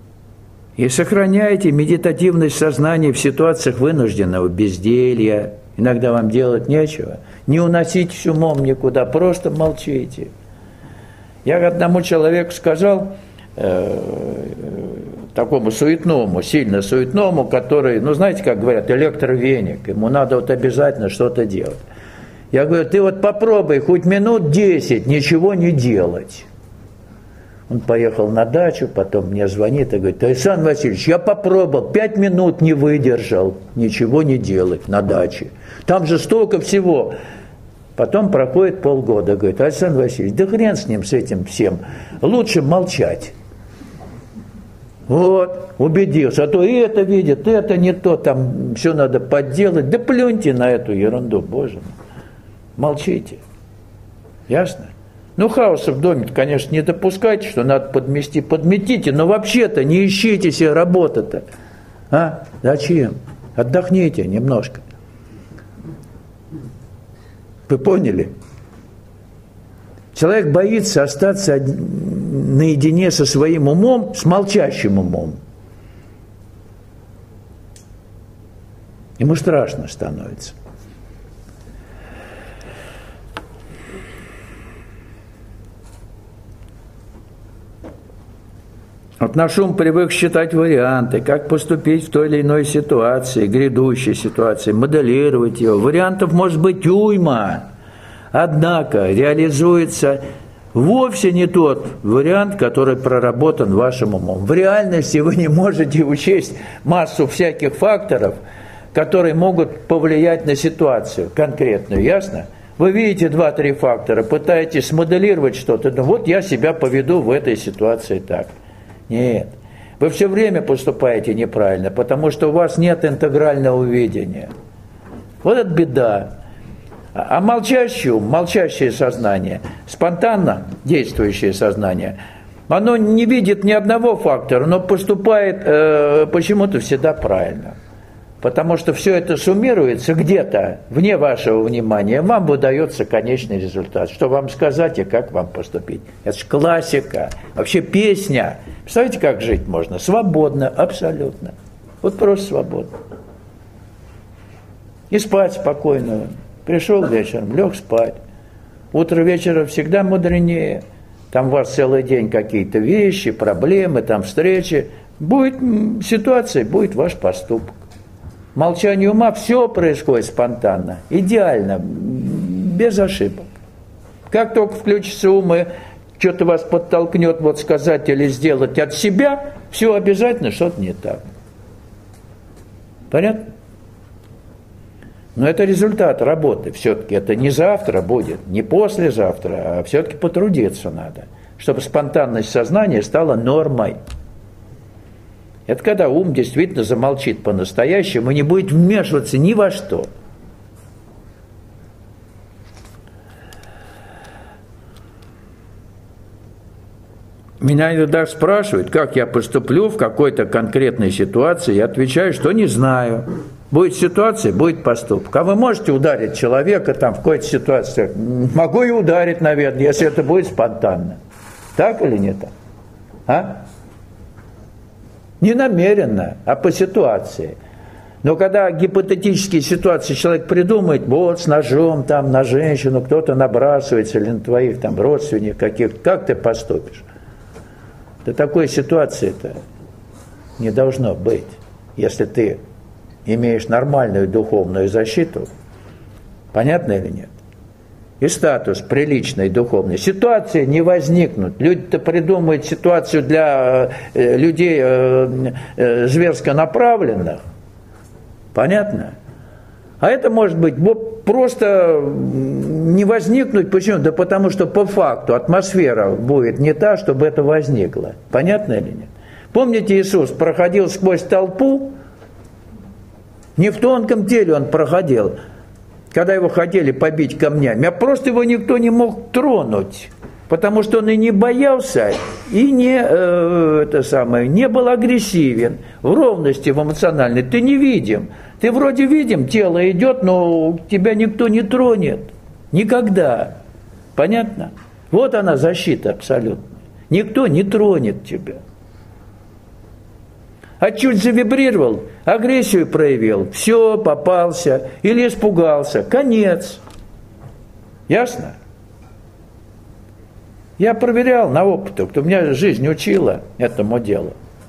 И сохраняйте медитативность сознания в ситуациях вынужденного безделья, иногда вам делать нечего, не уноситесь умом никуда, просто молчите. Я одному человеку сказал, такому суетному, сильно суетному, который, ну знаете, как говорят, электровеник, ему надо вот обязательно что-то делать. Я говорю, ты вот попробуй хоть минут 10 ничего не делать. Он поехал на дачу, потом мне звонит и говорит, Александр Васильевич, я попробовал, 5 минут не выдержал, ничего не делать на даче. Там же столько всего. Потом проходит полгода, говорит, Александр Васильевич, да хрен с ним, с этим всем, лучше молчать. Вот, убедился, а то и это видит, это не то, там все надо подделать. Да плюньте на эту ерунду, боже мой. Молчите. Ясно? Ну, хаоса в доме, конечно, не допускайте, что надо подмести, подметите, но вообще-то не ищите себе работы-то. А? Зачем? Отдохните немножко. Вы поняли? Человек боится остаться наедине со своим умом, с молчащим умом. Ему страшно становится. Вот наш ум привык считать варианты, как поступить в той или иной ситуации, грядущей ситуации, моделировать ее. Вариантов может быть уйма, однако реализуется вовсе не тот вариант, который проработан вашим умом. В реальности вы не можете учесть массу всяких факторов, которые могут повлиять на ситуацию конкретную, ясно? Вы видите 2-3 фактора, пытаетесь смоделировать что-то, ну вот я себя поведу в этой ситуации так. Нет, вы все время поступаете неправильно, потому что у вас нет интегрального видения. Вот это беда. А молчащее ум, молчащее сознание, спонтанно действующее сознание, оно не видит ни одного фактора, но поступает почему-то всегда правильно. Потому что все это суммируется где-то вне вашего внимания, вам выдается конечный результат. Что вам сказать и как вам поступить. Это же классика. Вообще песня. Представляете, как жить можно? Свободно, абсолютно. Вот просто свободно. И спать спокойно. Пришел вечером, лег спать. Утро вечера всегда мудренее. Там у вас целый день какие-то вещи, проблемы, там встречи. Будет ситуация, будет ваш поступок. Молчание ума, все происходит спонтанно, идеально, без ошибок. Как только включится ум и что-то вас подтолкнет вот сказать или сделать от себя, все обязательно что-то не так. Понятно? Но это результат работы все-таки. Это не завтра будет, не послезавтра, а все-таки потрудиться надо, чтобы спонтанность сознания стала нормой. Это когда ум действительно замолчит по-настоящему и не будет вмешиваться ни во что. Меня иногда спрашивают, как я поступлю в какой-то конкретной ситуации. Я отвечаю, что не знаю. Будет ситуация, будет поступок. А вы можете ударить человека там в какой-то ситуации? Могу и ударить, наверное, если это будет спонтанно. Так или не так? А? Не намеренно, а по ситуации. Но когда гипотетические ситуации человек придумает, вот с ножом там на женщину кто-то набрасывается или на твоих там родственников каких-то, как ты поступишь? Да такой ситуации-то не должно быть, если ты имеешь нормальную духовную защиту. Понятно или нет? И статус приличной духовной. Ситуации не возникнут. Люди-то придумывают ситуацию для людей зверско направленных. Понятно? А это может быть просто не возникнуть. Почему? Да потому что по факту атмосфера будет не та, чтобы это возникло. Понятно или нет? Помните, Иисус проходил сквозь толпу? Не в тонком теле он проходил, когда его хотели побить камнями, а просто его никто не мог тронуть, потому что он и не боялся, и не был агрессивен, в ровности в эмоциональной. Ты не видим. Ты вроде видим, тело идет, но тебя никто не тронет. Никогда. Понятно? Вот она защита абсолютная. Никто не тронет тебя. А чуть завибрировал, агрессию проявил, все, попался или испугался, конец. Ясно? Я проверял на опыте, кто меня жизнь учила этому делу.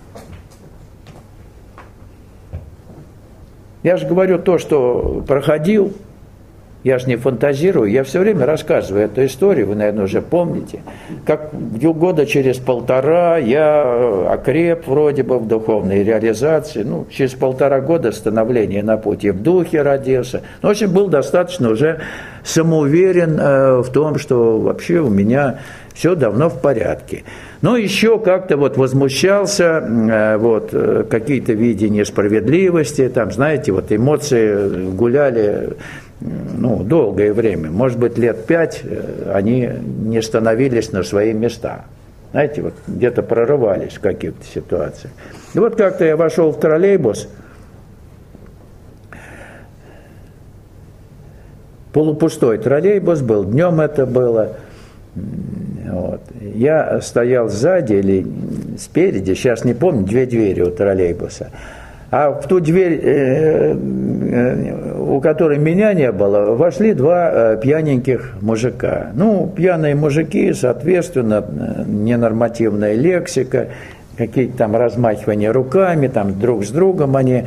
Я же говорю то, что проходил, я же не фантазирую, я все время рассказываю эту историю, вы, наверное, уже помните. Как года через полтора я окреп вроде бы в духовной реализации, через 1,5 года становления на пути в духе родился. В общем, был достаточно уже самоуверен в том, что вообще у меня все давно в порядке. Но еще как-то возмущался, какие-то видения справедливости, там, знаете, эмоции гуляли, долгое время, может быть, лет 5 они не становились на свои места. Знаете, где-то прорывались в каких-то ситуациях. И как-то я вошел в троллейбус, полупустой троллейбус был, днем это было. Я стоял сзади или спереди, сейчас не помню, 2 двери у троллейбуса. А в ту дверь, у которой меня не было, вошли 2 пьяненьких мужика. Пьяные мужики, соответственно, ненормативная лексика, какие-то там размахивания руками, там друг с другом они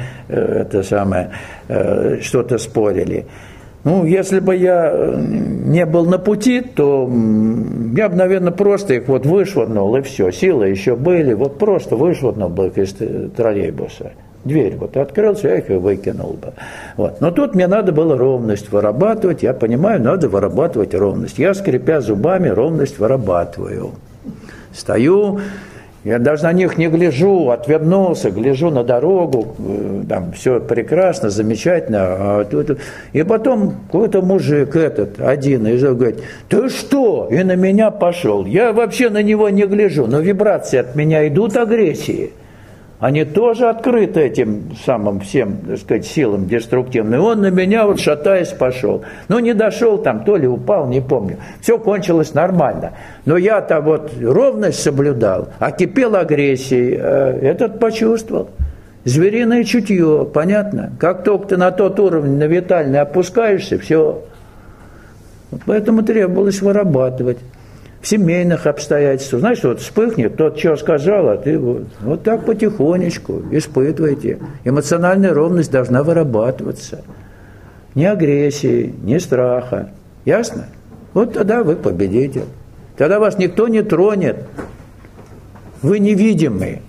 что-то спорили. Если бы я не был на пути, то я бы, наверное, просто их вышвырнул, и все. Силы еще были, просто вышвырнул бы их из троллейбуса. Дверь открылся, я их и выкинул бы. Но тут мне надо было ровность вырабатывать, я понимаю, надо вырабатывать ровность. Я, скрипя зубами, ровность вырабатываю. Стою, я даже на них не гляжу, отвернулся, гляжу на дорогу, там все прекрасно, замечательно. И потом какой-то мужик один говорит: ты что? И на меня пошел. Я вообще на него не гляжу, но вибрации от меня идут, агрессии. Они тоже открыты этим самым всем, силам деструктивным. И он на меня шатаясь пошел. Не дошел там, то ли упал, не помню. Все кончилось нормально. Но я-то ровность соблюдал, а кипел агрессией. Этот почувствовал. Звериное чутье, понятно? Как только ты на тот уровень, на витальный опускаешься, все. Поэтому требовалось вырабатывать. В семейных обстоятельствах. Знаешь, вспыхнет, тот что сказал, а ты так потихонечку испытывайте. Эмоциональная ровность должна вырабатываться. Ни агрессии, ни страха. Ясно? Тогда вы победитель. Тогда вас никто не тронет. Вы невидимы.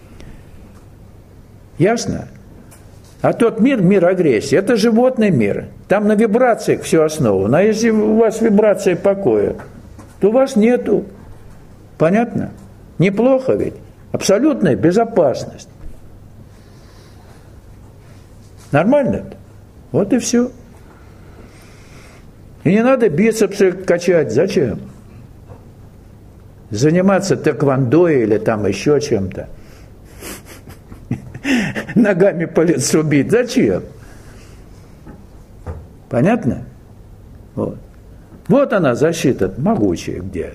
Ясно? А тот мир агрессии, это животный мир. Там на вибрациях все основано. А если у вас вибрация покоя, то вас нету. Понятно? Неплохо ведь. Абсолютная безопасность. Нормально-то? И все. И не надо бицепсы качать. Зачем? Заниматься тэквондо или там еще чем-то. Ногами по лицу бить. Зачем? Понятно? Вот она, защита могучая где.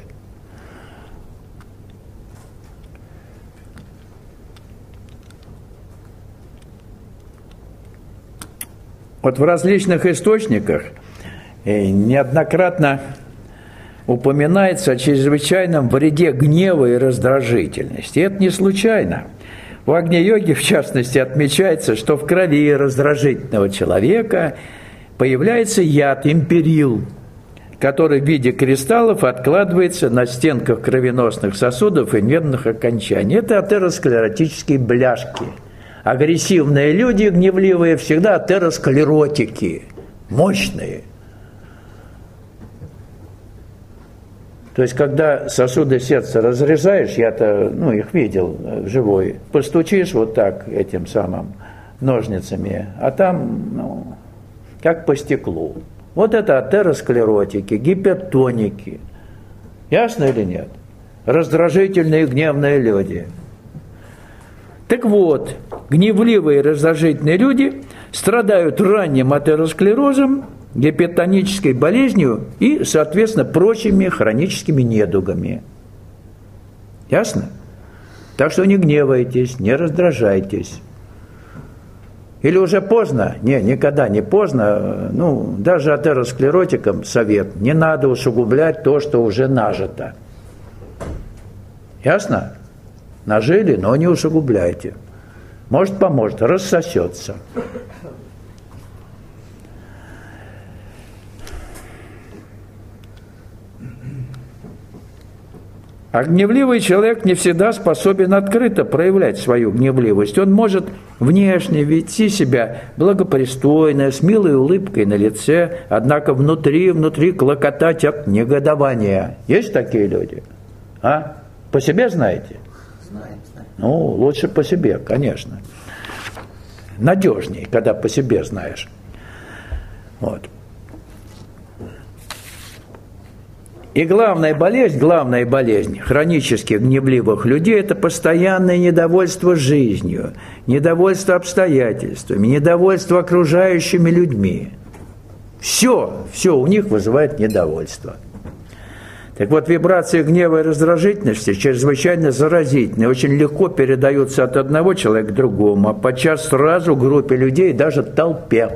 В различных источниках неоднократно упоминается о чрезвычайном вреде гнева и раздражительности. И это не случайно. В Агни-йоге, в частности, отмечается, что в крови раздражительного человека появляется яд, империл, который в виде кристаллов откладывается на стенках кровеносных сосудов и нервных окончаний. Это атеросклеротические бляшки. Агрессивные люди, гневливые, всегда атеросклеротики, мощные. То есть, когда сосуды сердца разрезаешь, я-то, их видел вживую, постучишь этим самым ножницами, а там, как по стеклу. Это атеросклеротики, гипертоники. Ясно или нет? Раздражительные, гневные люди. Так гневливые и раздражительные люди страдают ранним атеросклерозом, гипертонической болезнью и, соответственно, прочими хроническими недугами. Ясно? Так что не гневайтесь, не раздражайтесь. Или уже поздно? Не, никогда не поздно. Ну, даже атеросклеротикам совет. Не надо усугублять то, что уже нажито. Ясно? Нажили, но не усугубляйте. Может, поможет, рассосется. А гневливый человек не всегда способен открыто проявлять свою гневливость. Он может внешне вести себя благопристойно, с милой улыбкой на лице, однако внутри клокотать от негодования. Есть такие люди? А? По себе знаете? Знаем. Ну, лучше по себе, конечно. Надежнее, когда по себе знаешь. Вот. И главная болезнь хронически гневливых людей – это постоянное недовольство жизнью, недовольство обстоятельствами, недовольство окружающими людьми. Все у них вызывает недовольство. Так вот, вибрации гнева и раздражительности чрезвычайно заразительны, очень легко передаются от одного человека к другому, а подчас сразу группе людей, даже толпе.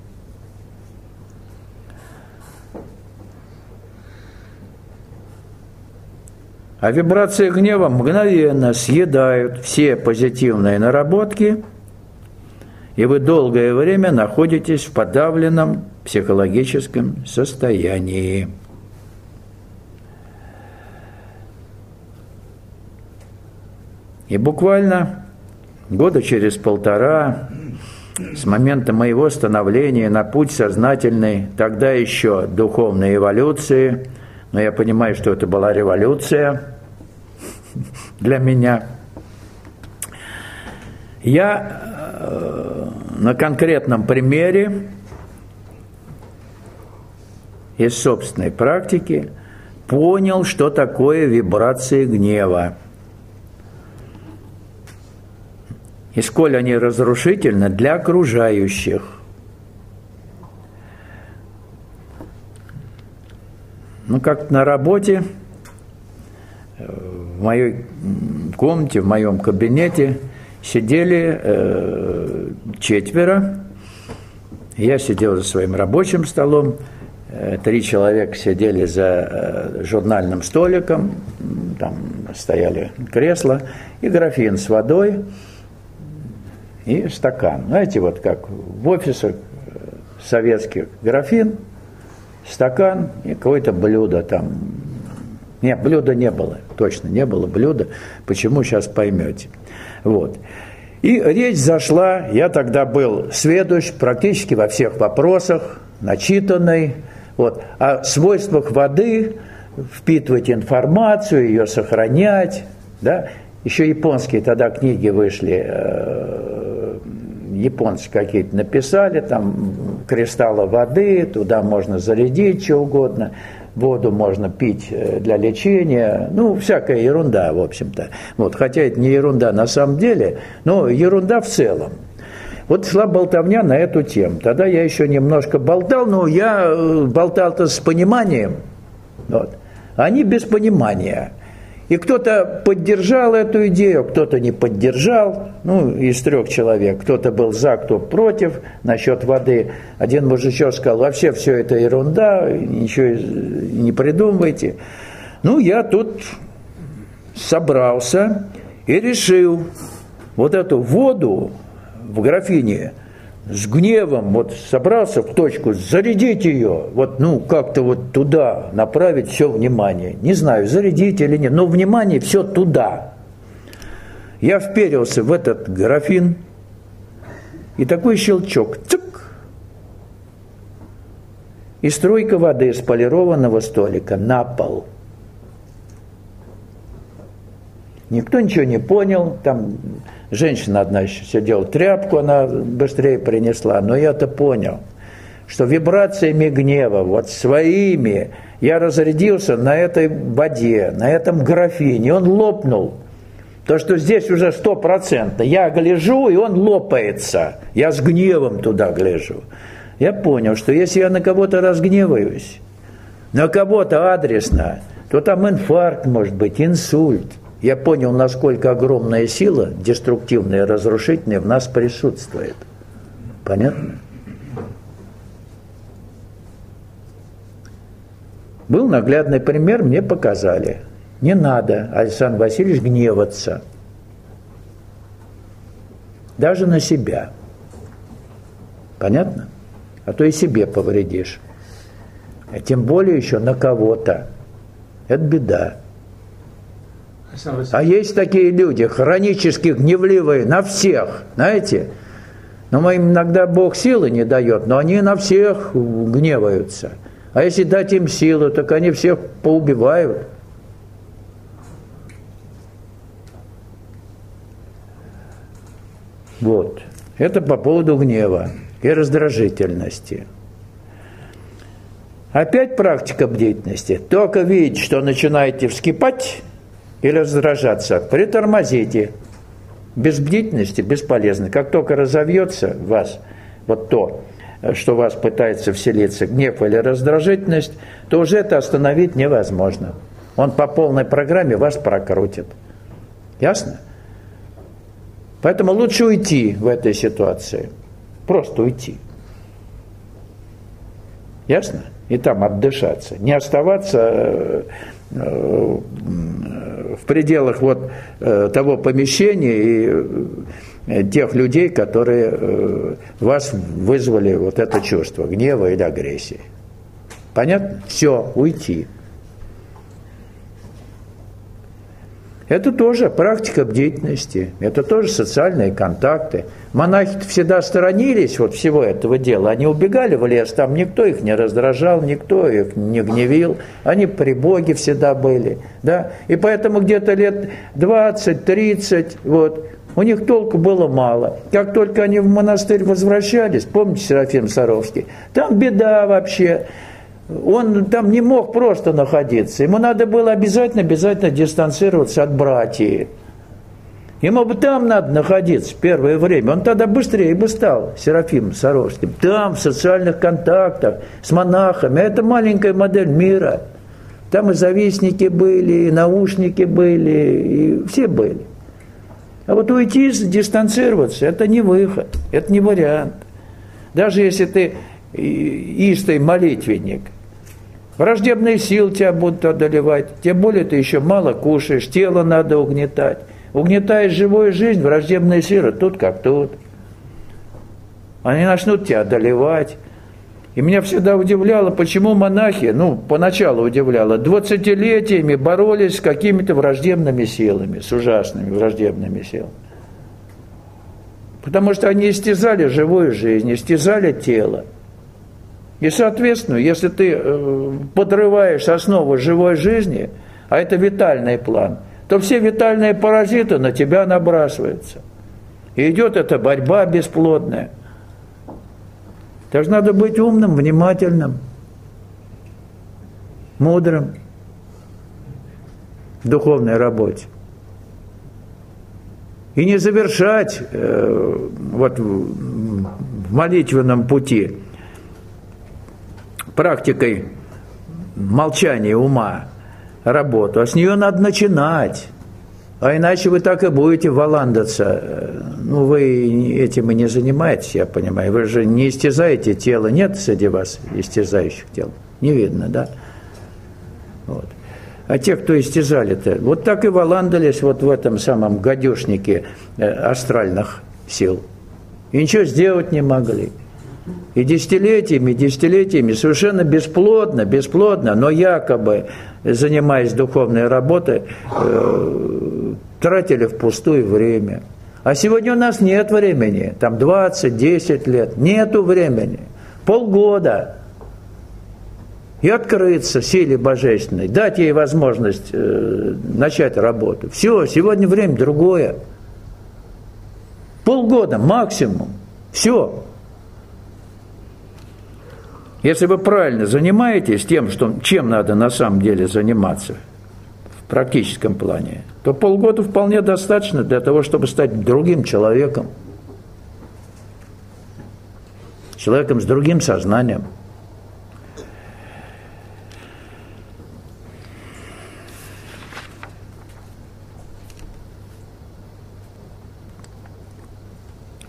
А вибрации гнева мгновенно съедают все позитивные наработки, и вы долгое время находитесь в подавленном психологическом состоянии. И буквально года через 1,5, с момента моего становления на путь сознательной, тогда еще духовной эволюции, но я понимаю, что это была революция для меня, я на конкретном примере из собственной практики понял, что такое вибрации гнева. И сколь они разрушительны для окружающих. Ну, как на работе, в моей комнате, в моем кабинете сидели 4. Я сидел за своим рабочим столом, 3 человека сидели за журнальным столиком, там стояли кресла, и графин с водой, и стакан. Знаете, вот как в офисах советских: графин, стакан и какое-то блюдо там. Нет, блюда не было, точно не было блюда. Почему, сейчас поймете. Вот. И речь зашла, я тогда был сведущ практически во всех вопросах, начитанный, вот, о свойствах воды, впитывать информацию, ее сохранять, да. Еще японские тогда книги вышли, японцы какие-то написали, там кристаллы воды, туда можно зарядить что угодно, воду можно пить для лечения, ну, всякая ерунда, в общем-то. Вот, хотя это не ерунда на самом деле, но ерунда в целом. Вот шла болтовня на эту тему. Тогда я еще немножко болтал, но я болтал-то с пониманием, вот. Они без понимания. И кто-то поддержал эту идею, кто-то не поддержал, ну, из 3 человек. Кто-то был за, кто против насчет воды. Один мужичок сказал: вообще все это ерунда, ничего не придумывайте. Ну, я тут собрался и решил вот эту воду в графине с гневом, вот собрался в точку, зарядить ее, вот, ну, как-то вот туда направить все внимание. Не знаю, зарядить или нет, но внимание все туда. Я вперился в этот графин, и такой щелчок, цик, и струйка воды с полированного столика на пол. Никто ничего не понял, там женщина одна сидела, тряпку она быстрее принесла, но я-то понял, что вибрациями гнева, вот своими, я разрядился на этой воде, на этом графине, он лопнул. То, что здесь уже 100%, я гляжу, и он лопается, я с гневом туда гляжу. Я понял, что если я на кого-то разгневаюсь, на кого-то адресно, то там инфаркт может быть, инсульт. Я понял, насколько огромная сила, деструктивная и разрушительная, в нас присутствует. Понятно? Был наглядный пример, мне показали. Не надо, Александр Васильевич, гневаться. Даже на себя. Понятно? А то и себе повредишь. А тем более еще на кого-то. Это беда. А есть такие люди, хронически гневливые на всех, знаете? Но им иногда Бог силы не дает, но они на всех гневаются. А если дать им силу, так они всех поубивают. Вот. Это по поводу гнева и раздражительности. Опять практика бдительности. Только видите, что начинаете вскипать и раздражаться, притормозите. Без бдительности бесполезно. Как только разовьется в вас вот то, что вас пытается вселиться, гнев или раздражительность, то уже это остановить невозможно. Он по полной программе вас прокрутит. Ясно? Поэтому лучше уйти в этой ситуации. Просто уйти. Ясно? И там отдышаться. Не оставаться в пределах вот того помещения и тех людей, которые вас вызвали вот это чувство гнева или агрессии. Понятно? Все, уйти. Это тоже практика бдительности, это тоже социальные контакты. Монахи всегда сторонились вот всего этого дела, они убегали в лес, там никто их не раздражал, никто их не гневил, они при Боге всегда были, да? И поэтому где-то лет 20-30, вот, у них толку было мало. Как только они в монастырь возвращались, помните Серафим Саровский, там беда вообще. Он там не мог просто находиться. Ему надо было обязательно дистанцироваться от братьев. Ему бы там надо находиться первое время. Он тогда быстрее бы стал Серафимом Саровским. Там, в социальных контактах, с монахами. Это маленькая модель мира. Там и завистники были, и наушники были, и все были. А вот уйти, дистанцироваться, это не выход, это не вариант. Даже если ты истый молитвенник, враждебные силы тебя будут одолевать, тем более ты еще мало кушаешь, тело надо угнетать. Угнетаешь живую жизнь, враждебные силы тут как тут. Они начнут тебя одолевать. И меня всегда удивляло, почему монахи, поначалу удивляло, 20-летиями боролись с какими-то враждебными силами, с ужасными враждебными силами. Потому что они истязали живую жизнь, истязали тело. И, соответственно, если ты подрываешь основу живой жизни, а это витальный план, то все витальные паразиты на тебя набрасываются. И идет эта борьба бесплодная. Так что надо быть умным, внимательным, мудрым в духовной работе. И не завершать вот в молитвенном пути практикой молчания ума работу, а с нее надо начинать. А иначе вы так и будете валандаться. Вы этим и не занимаетесь, я понимаю. Вы же не истязаете тело. Нет среди вас истязающих тел? Не видно, да? Вот. А те, кто истязали-то, вот так и валандались вот в этом самом гадюшнике астральных сил. И ничего сделать не могли. И десятилетиями совершенно бесплодно, но якобы, занимаясь духовной работой, тратили впустую время. А сегодня у нас нет времени, там 20-10 лет, нету времени, полгода. И открыться силе божественной, дать ей возможность начать работу. Все, сегодня время другое. Полгода максимум. Все. Если вы правильно занимаетесь тем, чем надо на самом деле заниматься в практическом плане, то полгода вполне достаточно для того, чтобы стать другим человеком. Человеком с другим сознанием.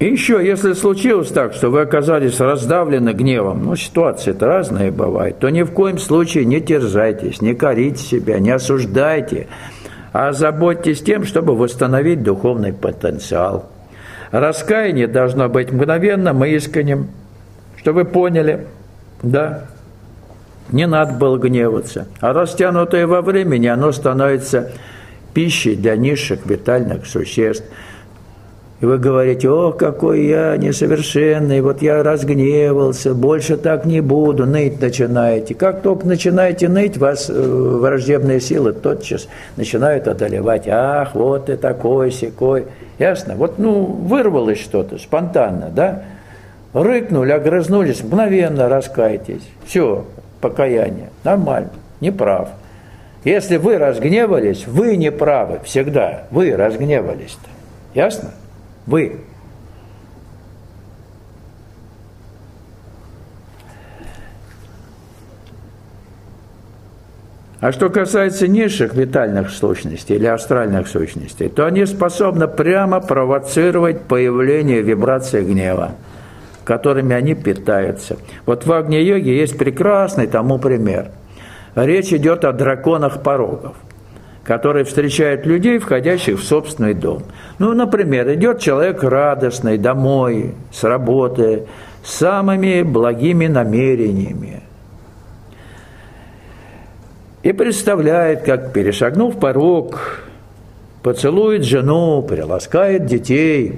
И еще, если случилось так, что вы оказались раздавлены гневом, ну, ситуации-то разные бывают, то ни в коем случае не терзайтесь, не корите себя, не осуждайте, а озаботьтесь тем, чтобы восстановить духовный потенциал. Раскаяние должно быть мгновенным и искренним, чтобы вы поняли, да, не надо было гневаться, а растянутое во времени оно становится пищей для низших витальных существ. И вы говорите: о, какой я несовершенный, вот я разгневался, больше так не буду, ныть начинаете. Как только начинаете ныть, вас враждебные силы тотчас начинают одолевать. Ах, вот ты такой, сякой. Ясно? Вот, вырвалось что-то спонтанно, да? Рыкнули, огрызнулись, мгновенно раскайтесь. Все, покаяние. Нормально, не прав. Если вы разгневались, вы не правы всегда. Вы разгневались-то. Ясно? Вы. А что касается низших витальных сущностей или астральных сущностей, то они способны прямо провоцировать появление вибраций гнева, которыми они питаются. Вот в Агни-йоге есть прекрасный тому пример. Речь идет о драконах порогов, которые встречают людей, входящих в собственный дом. Например, идет человек радостный домой, с работы, с самыми благими намерениями. И представляет, как, перешагнув порог, поцелует жену, приласкает детей.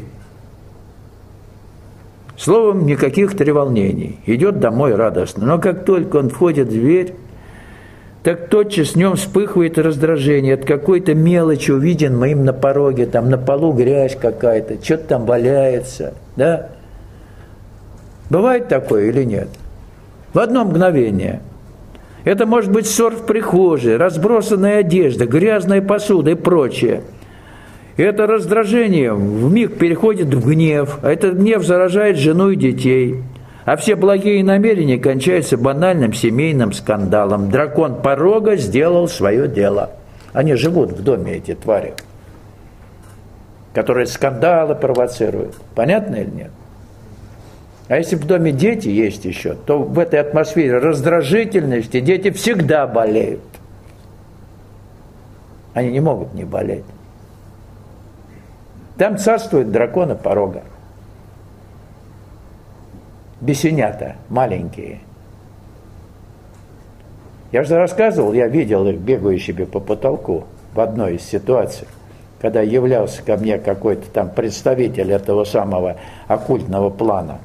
Словом, никаких треволнений. Идет домой радостно. Но как только он входит в дверь, так тотчас в нем вспыхивает раздражение от какой-то мелочи, увиденной им на пороге, там на полу грязь какая-то, что-то там валяется, да? Бывает такое или нет? В одно мгновение. Это может быть ссор в прихожей, разбросанная одежда, грязная посуда и прочее. И это раздражение вмиг переходит в гнев, а этот гнев заражает жену и детей. А все благие намерения кончаются банальным семейным скандалом. Дракон порога сделал свое дело. Они живут в доме, эти твари, которые скандалы провоцируют. Понятно или нет? А если в доме дети есть еще, то в этой атмосфере раздражительности дети всегда болеют. Они не могут не болеть. Там царствует дракона порога. Бесенята маленькие. Я же рассказывал, я видел их бегающими по потолку в одной из ситуаций, когда являлся ко мне какой-то там представитель этого самого оккультного плана.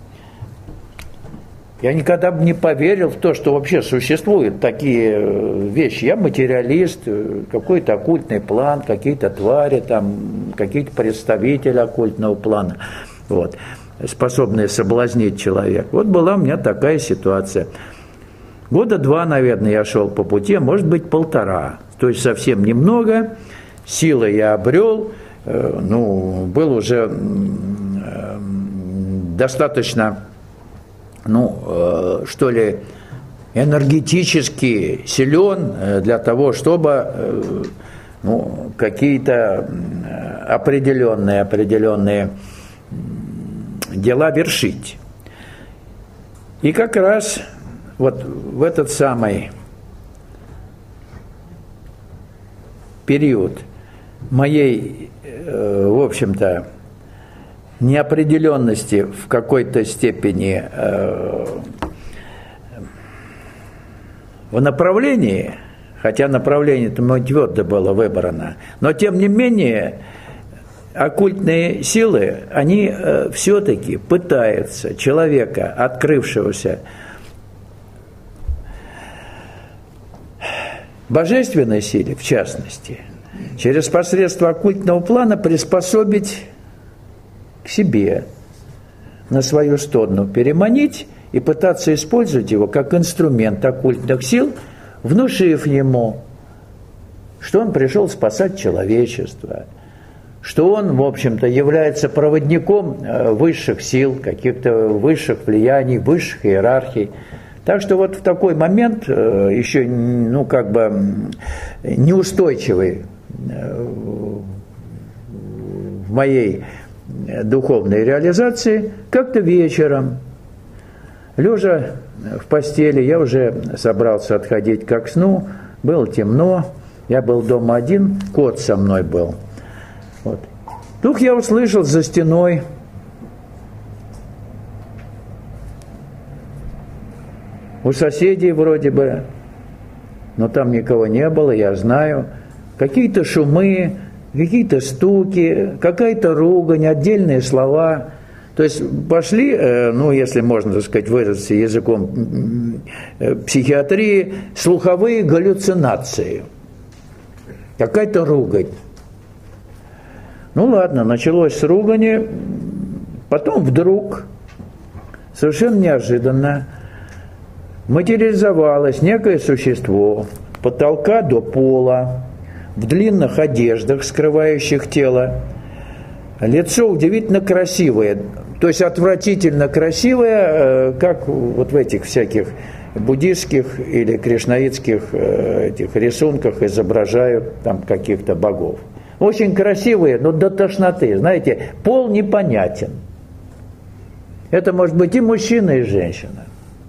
Я никогда бы не поверил в то, что вообще существуют такие вещи. Я материалист, какой-то оккультный план, какие-то твари, там, какие-то представители оккультного плана. Вот. Способные соблазнить человека. Вот была у меня такая ситуация. 2 года, наверное, я шел по пути, может быть, 1,5. То есть совсем немного. Силы я обрел. Был уже достаточно, энергетически силен для того, чтобы какие-то определенные дела вершить. И как раз вот в этот самый период моей, в общем-то, неопределенности в какой-то степени в направлении, хотя направление-то мое твердо было выбрано, но тем не менее оккультные силы, они все-таки пытаются человека, открывшегося божественной силе, в частности, через посредство оккультного плана приспособить к себе, на свою сторону переманить и пытаться использовать его как инструмент оккультных сил, внушив ему, что он пришел спасать человечество, что он, в общем-то, является проводником высших сил, каких-то высших влияний, высших иерархий. Так что вот в такой момент, еще, неустойчивый в моей духовной реализации как-то вечером, лежа в постели, я уже собрался отходить ко сну, было темно, я был дома один, кот со мной был. Вот. Вдруг я услышал за стеной у соседей вроде бы, но там никого не было, я знаю, какие-то шумы, какие-то стуки, какая-то ругань, отдельные слова. То есть пошли, ну, если можно, так сказать, выразиться языком психиатрии, слуховые галлюцинации. Какая-то ругань. Ну ладно, началось с ругани, потом вдруг, совершенно неожиданно, материализовалось некое существо от потолка до пола, в длинных одеждах, скрывающих тело, лицо удивительно красивое, то есть отвратительно красивое, как вот в этих всяких буддистских или кришнаитских этих рисунках изображают там каких-то богов. Очень красивые, но до тошноты. Знаете, пол непонятен. Это может быть и мужчина, и женщина.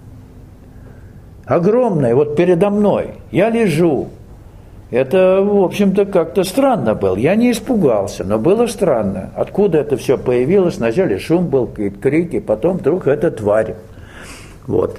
Огромная, вот передо мной. Я лежу. Это, в общем-то, как-то странно было. Я не испугался, но было странно. Откуда это все появилось? Вначале шум был, крики, потом вдруг эта тварь. Вот.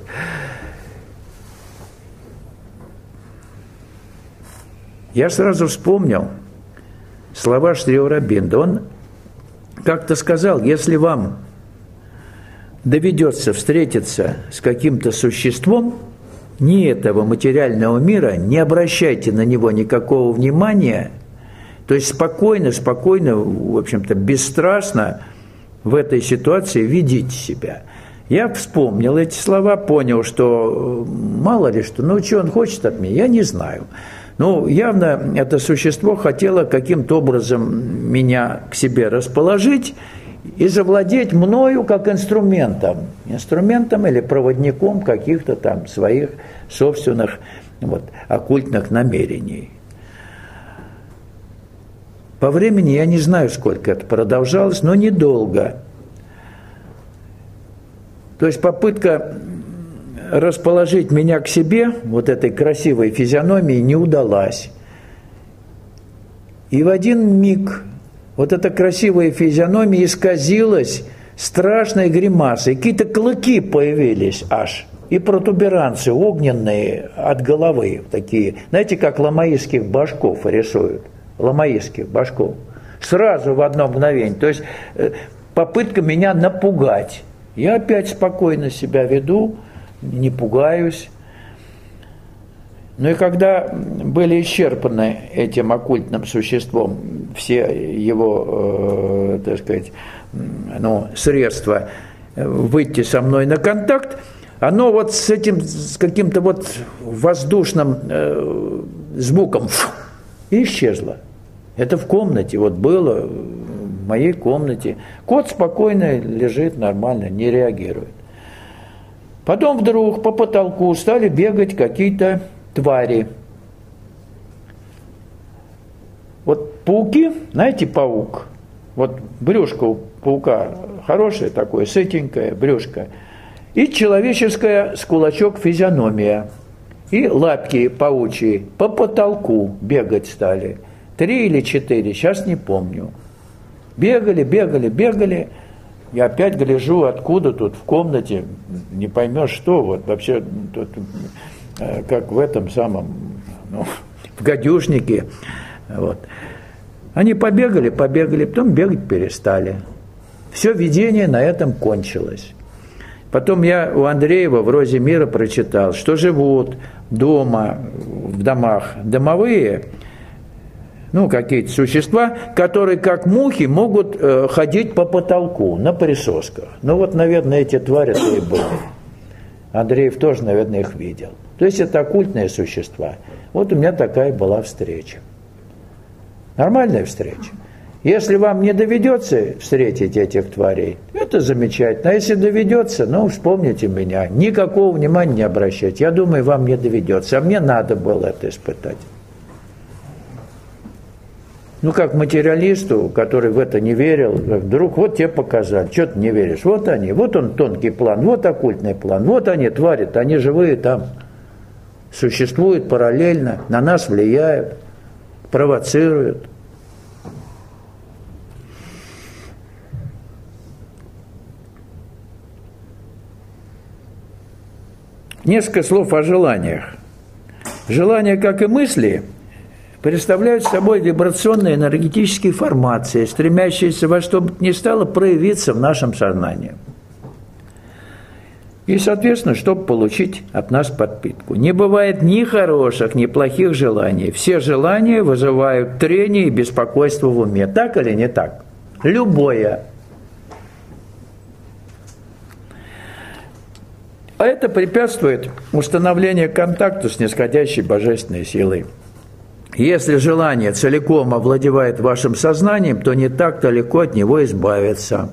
Я сразу вспомнил слова Шри Ауробинда. Он как-то сказал, если вам доведется встретиться с каким-то существом не этого материального мира, не обращайте на него никакого внимания, то есть спокойно, в общем-то, бесстрастно в этой ситуации ведите себя. Я вспомнил эти слова, понял, что мало ли что, ну что он хочет от меня, я не знаю. Ну, явно это существо хотело каким-то образом меня к себе расположить и завладеть мною как инструментом или проводником каких-то там своих собственных вот, оккультных намерений. По времени я не знаю, сколько это продолжалось, но недолго. То есть попытка расположить меня к себе, вот этой красивой физиономией, не удалась. И в один миг вот эта красивая физиономия исказилась страшной гримасой. Какие-то клыки появились аж, и протуберанцы огненные от головы, такие, знаете, как ламаистских башков рисуют, ламаистских башков. Сразу в одно мгновение. То есть попытка меня напугать. Я опять спокойно себя веду, не пугаюсь. Ну и когда были исчерпаны этим оккультным существом все его, так сказать, ну, средства выйти со мной на контакт, оно вот с этим, с каким-то вот воздушным звуком и исчезло. Это в комнате, вот было в моей комнате. Кот спокойно лежит, нормально, не реагирует. Потом вдруг по потолку стали бегать какие-то твари. Вот пауки, знаете, паук, вот брюшко у паука хорошее такое, сытенькое брюшко, и человеческая с кулачок физиономия, и лапки паучьи по потолку бегать стали. 3 или 4, сейчас не помню. Бегали. Я опять гляжу, откуда тут в комнате, не поймешь что, вот вообще тут, как в этом самом, ну, в гадюшнике. Вот. Они побегали, потом бегать перестали. Все видение на этом кончилось. Потом я у Андреева в «Розе мира» прочитал, что живут дома, в домах домовые, ну, какие-то существа, которые, как мухи, могут ходить по потолку на присосках. Ну, вот, наверное, эти твари-то и были. Андреев тоже, наверное, их видел. То есть это оккультные существа. Вот у меня такая была встреча. Нормальная встреча. Если вам не доведется встретить этих тварей, это замечательно. А если доведется, ну, вспомните меня. Никакого внимания не обращайте. Я думаю, вам не доведется. А мне надо было это испытать. Ну, как материалисту, который в это не верил, вдруг вот тебе показали, что ты не веришь, вот они, вот он тонкий план, вот оккультный план, вот они творят, они живые там, существуют параллельно, на нас влияют, провоцируют. Несколько слов о желаниях. Желания, как и мысли, представляют собой вибрационные энергетические формации, стремящиеся во что бы то ни стало проявиться в нашем сознании. И, соответственно, чтобы получить от нас подпитку. Не бывает ни хороших, ни плохих желаний. Все желания вызывают трение и беспокойство в уме. Так или не так? Любое. А это препятствует установлению контакта с нисходящей божественной силой. Если желание целиком овладевает вашим сознанием, то не так-то легко от него избавиться.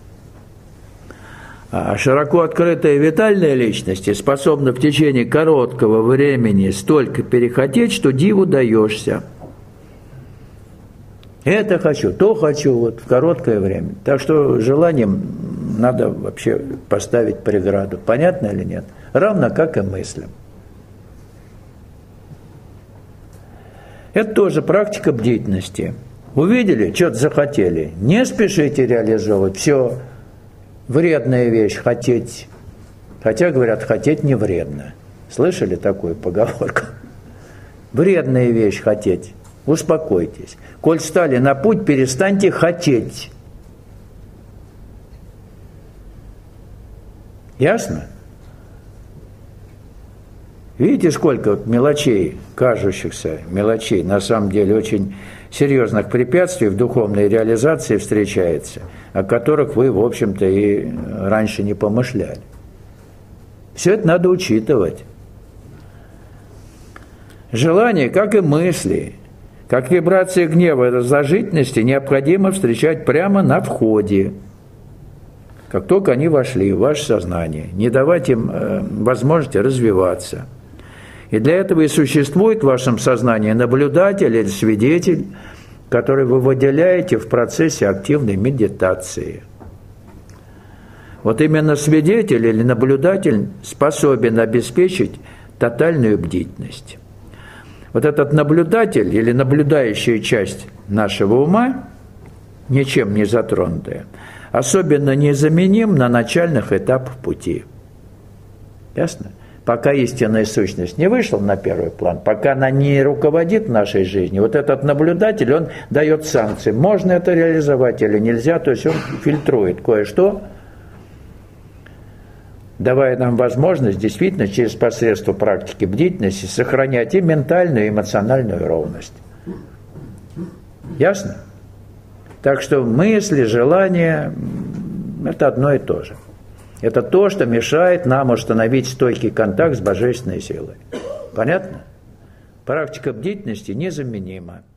А широко открытые витальные личности способны в течение короткого времени столько перехотеть, что диву даешься. Это хочу, то хочу, вот в короткое время. Так что желанием надо вообще поставить преграду. Понятно или нет? Равно как и мыслям. Это тоже практика бдительности. Увидели, что-то захотели. Не спешите реализовывать. Все, вредная вещь хотеть. Хотя, говорят, хотеть не вредно. Слышали такую поговорку? Вредная вещь хотеть. Успокойтесь. Коль стали на путь, перестаньте хотеть. Ясно? Видите, сколько мелочей, кажущихся мелочей, на самом деле очень серьезных препятствий в духовной реализации встречается, о которых вы, в общем-то, и раньше не помышляли. Все это надо учитывать. Желания, как и мысли, как вибрации гнева и раздражительности, необходимо встречать прямо на входе, как только они вошли в ваше сознание, не давать им возможности развиваться. И для этого и существует в вашем сознании наблюдатель или свидетель, который вы выделяете в процессе активной медитации. Вот именно свидетель или наблюдатель способен обеспечить тотальную бдительность. Вот этот наблюдатель или наблюдающая часть нашего ума, ничем не затронутая, особенно незаменим на начальных этапах пути. Ясно? Пока истинная сущность не вышла на первый план, пока она не руководит нашей жизнью, вот этот наблюдатель, он дает санкции. Можно это реализовать или нельзя, то есть он фильтрует кое-что, давая нам возможность действительно через посредство практики бдительности сохранять и ментальную, и эмоциональную ровность. Ясно? Так что мысли, желания – это одно и то же. Это то, что мешает нам установить стойкий контакт с божественной силой. Понятно? Практика бдительности незаменима.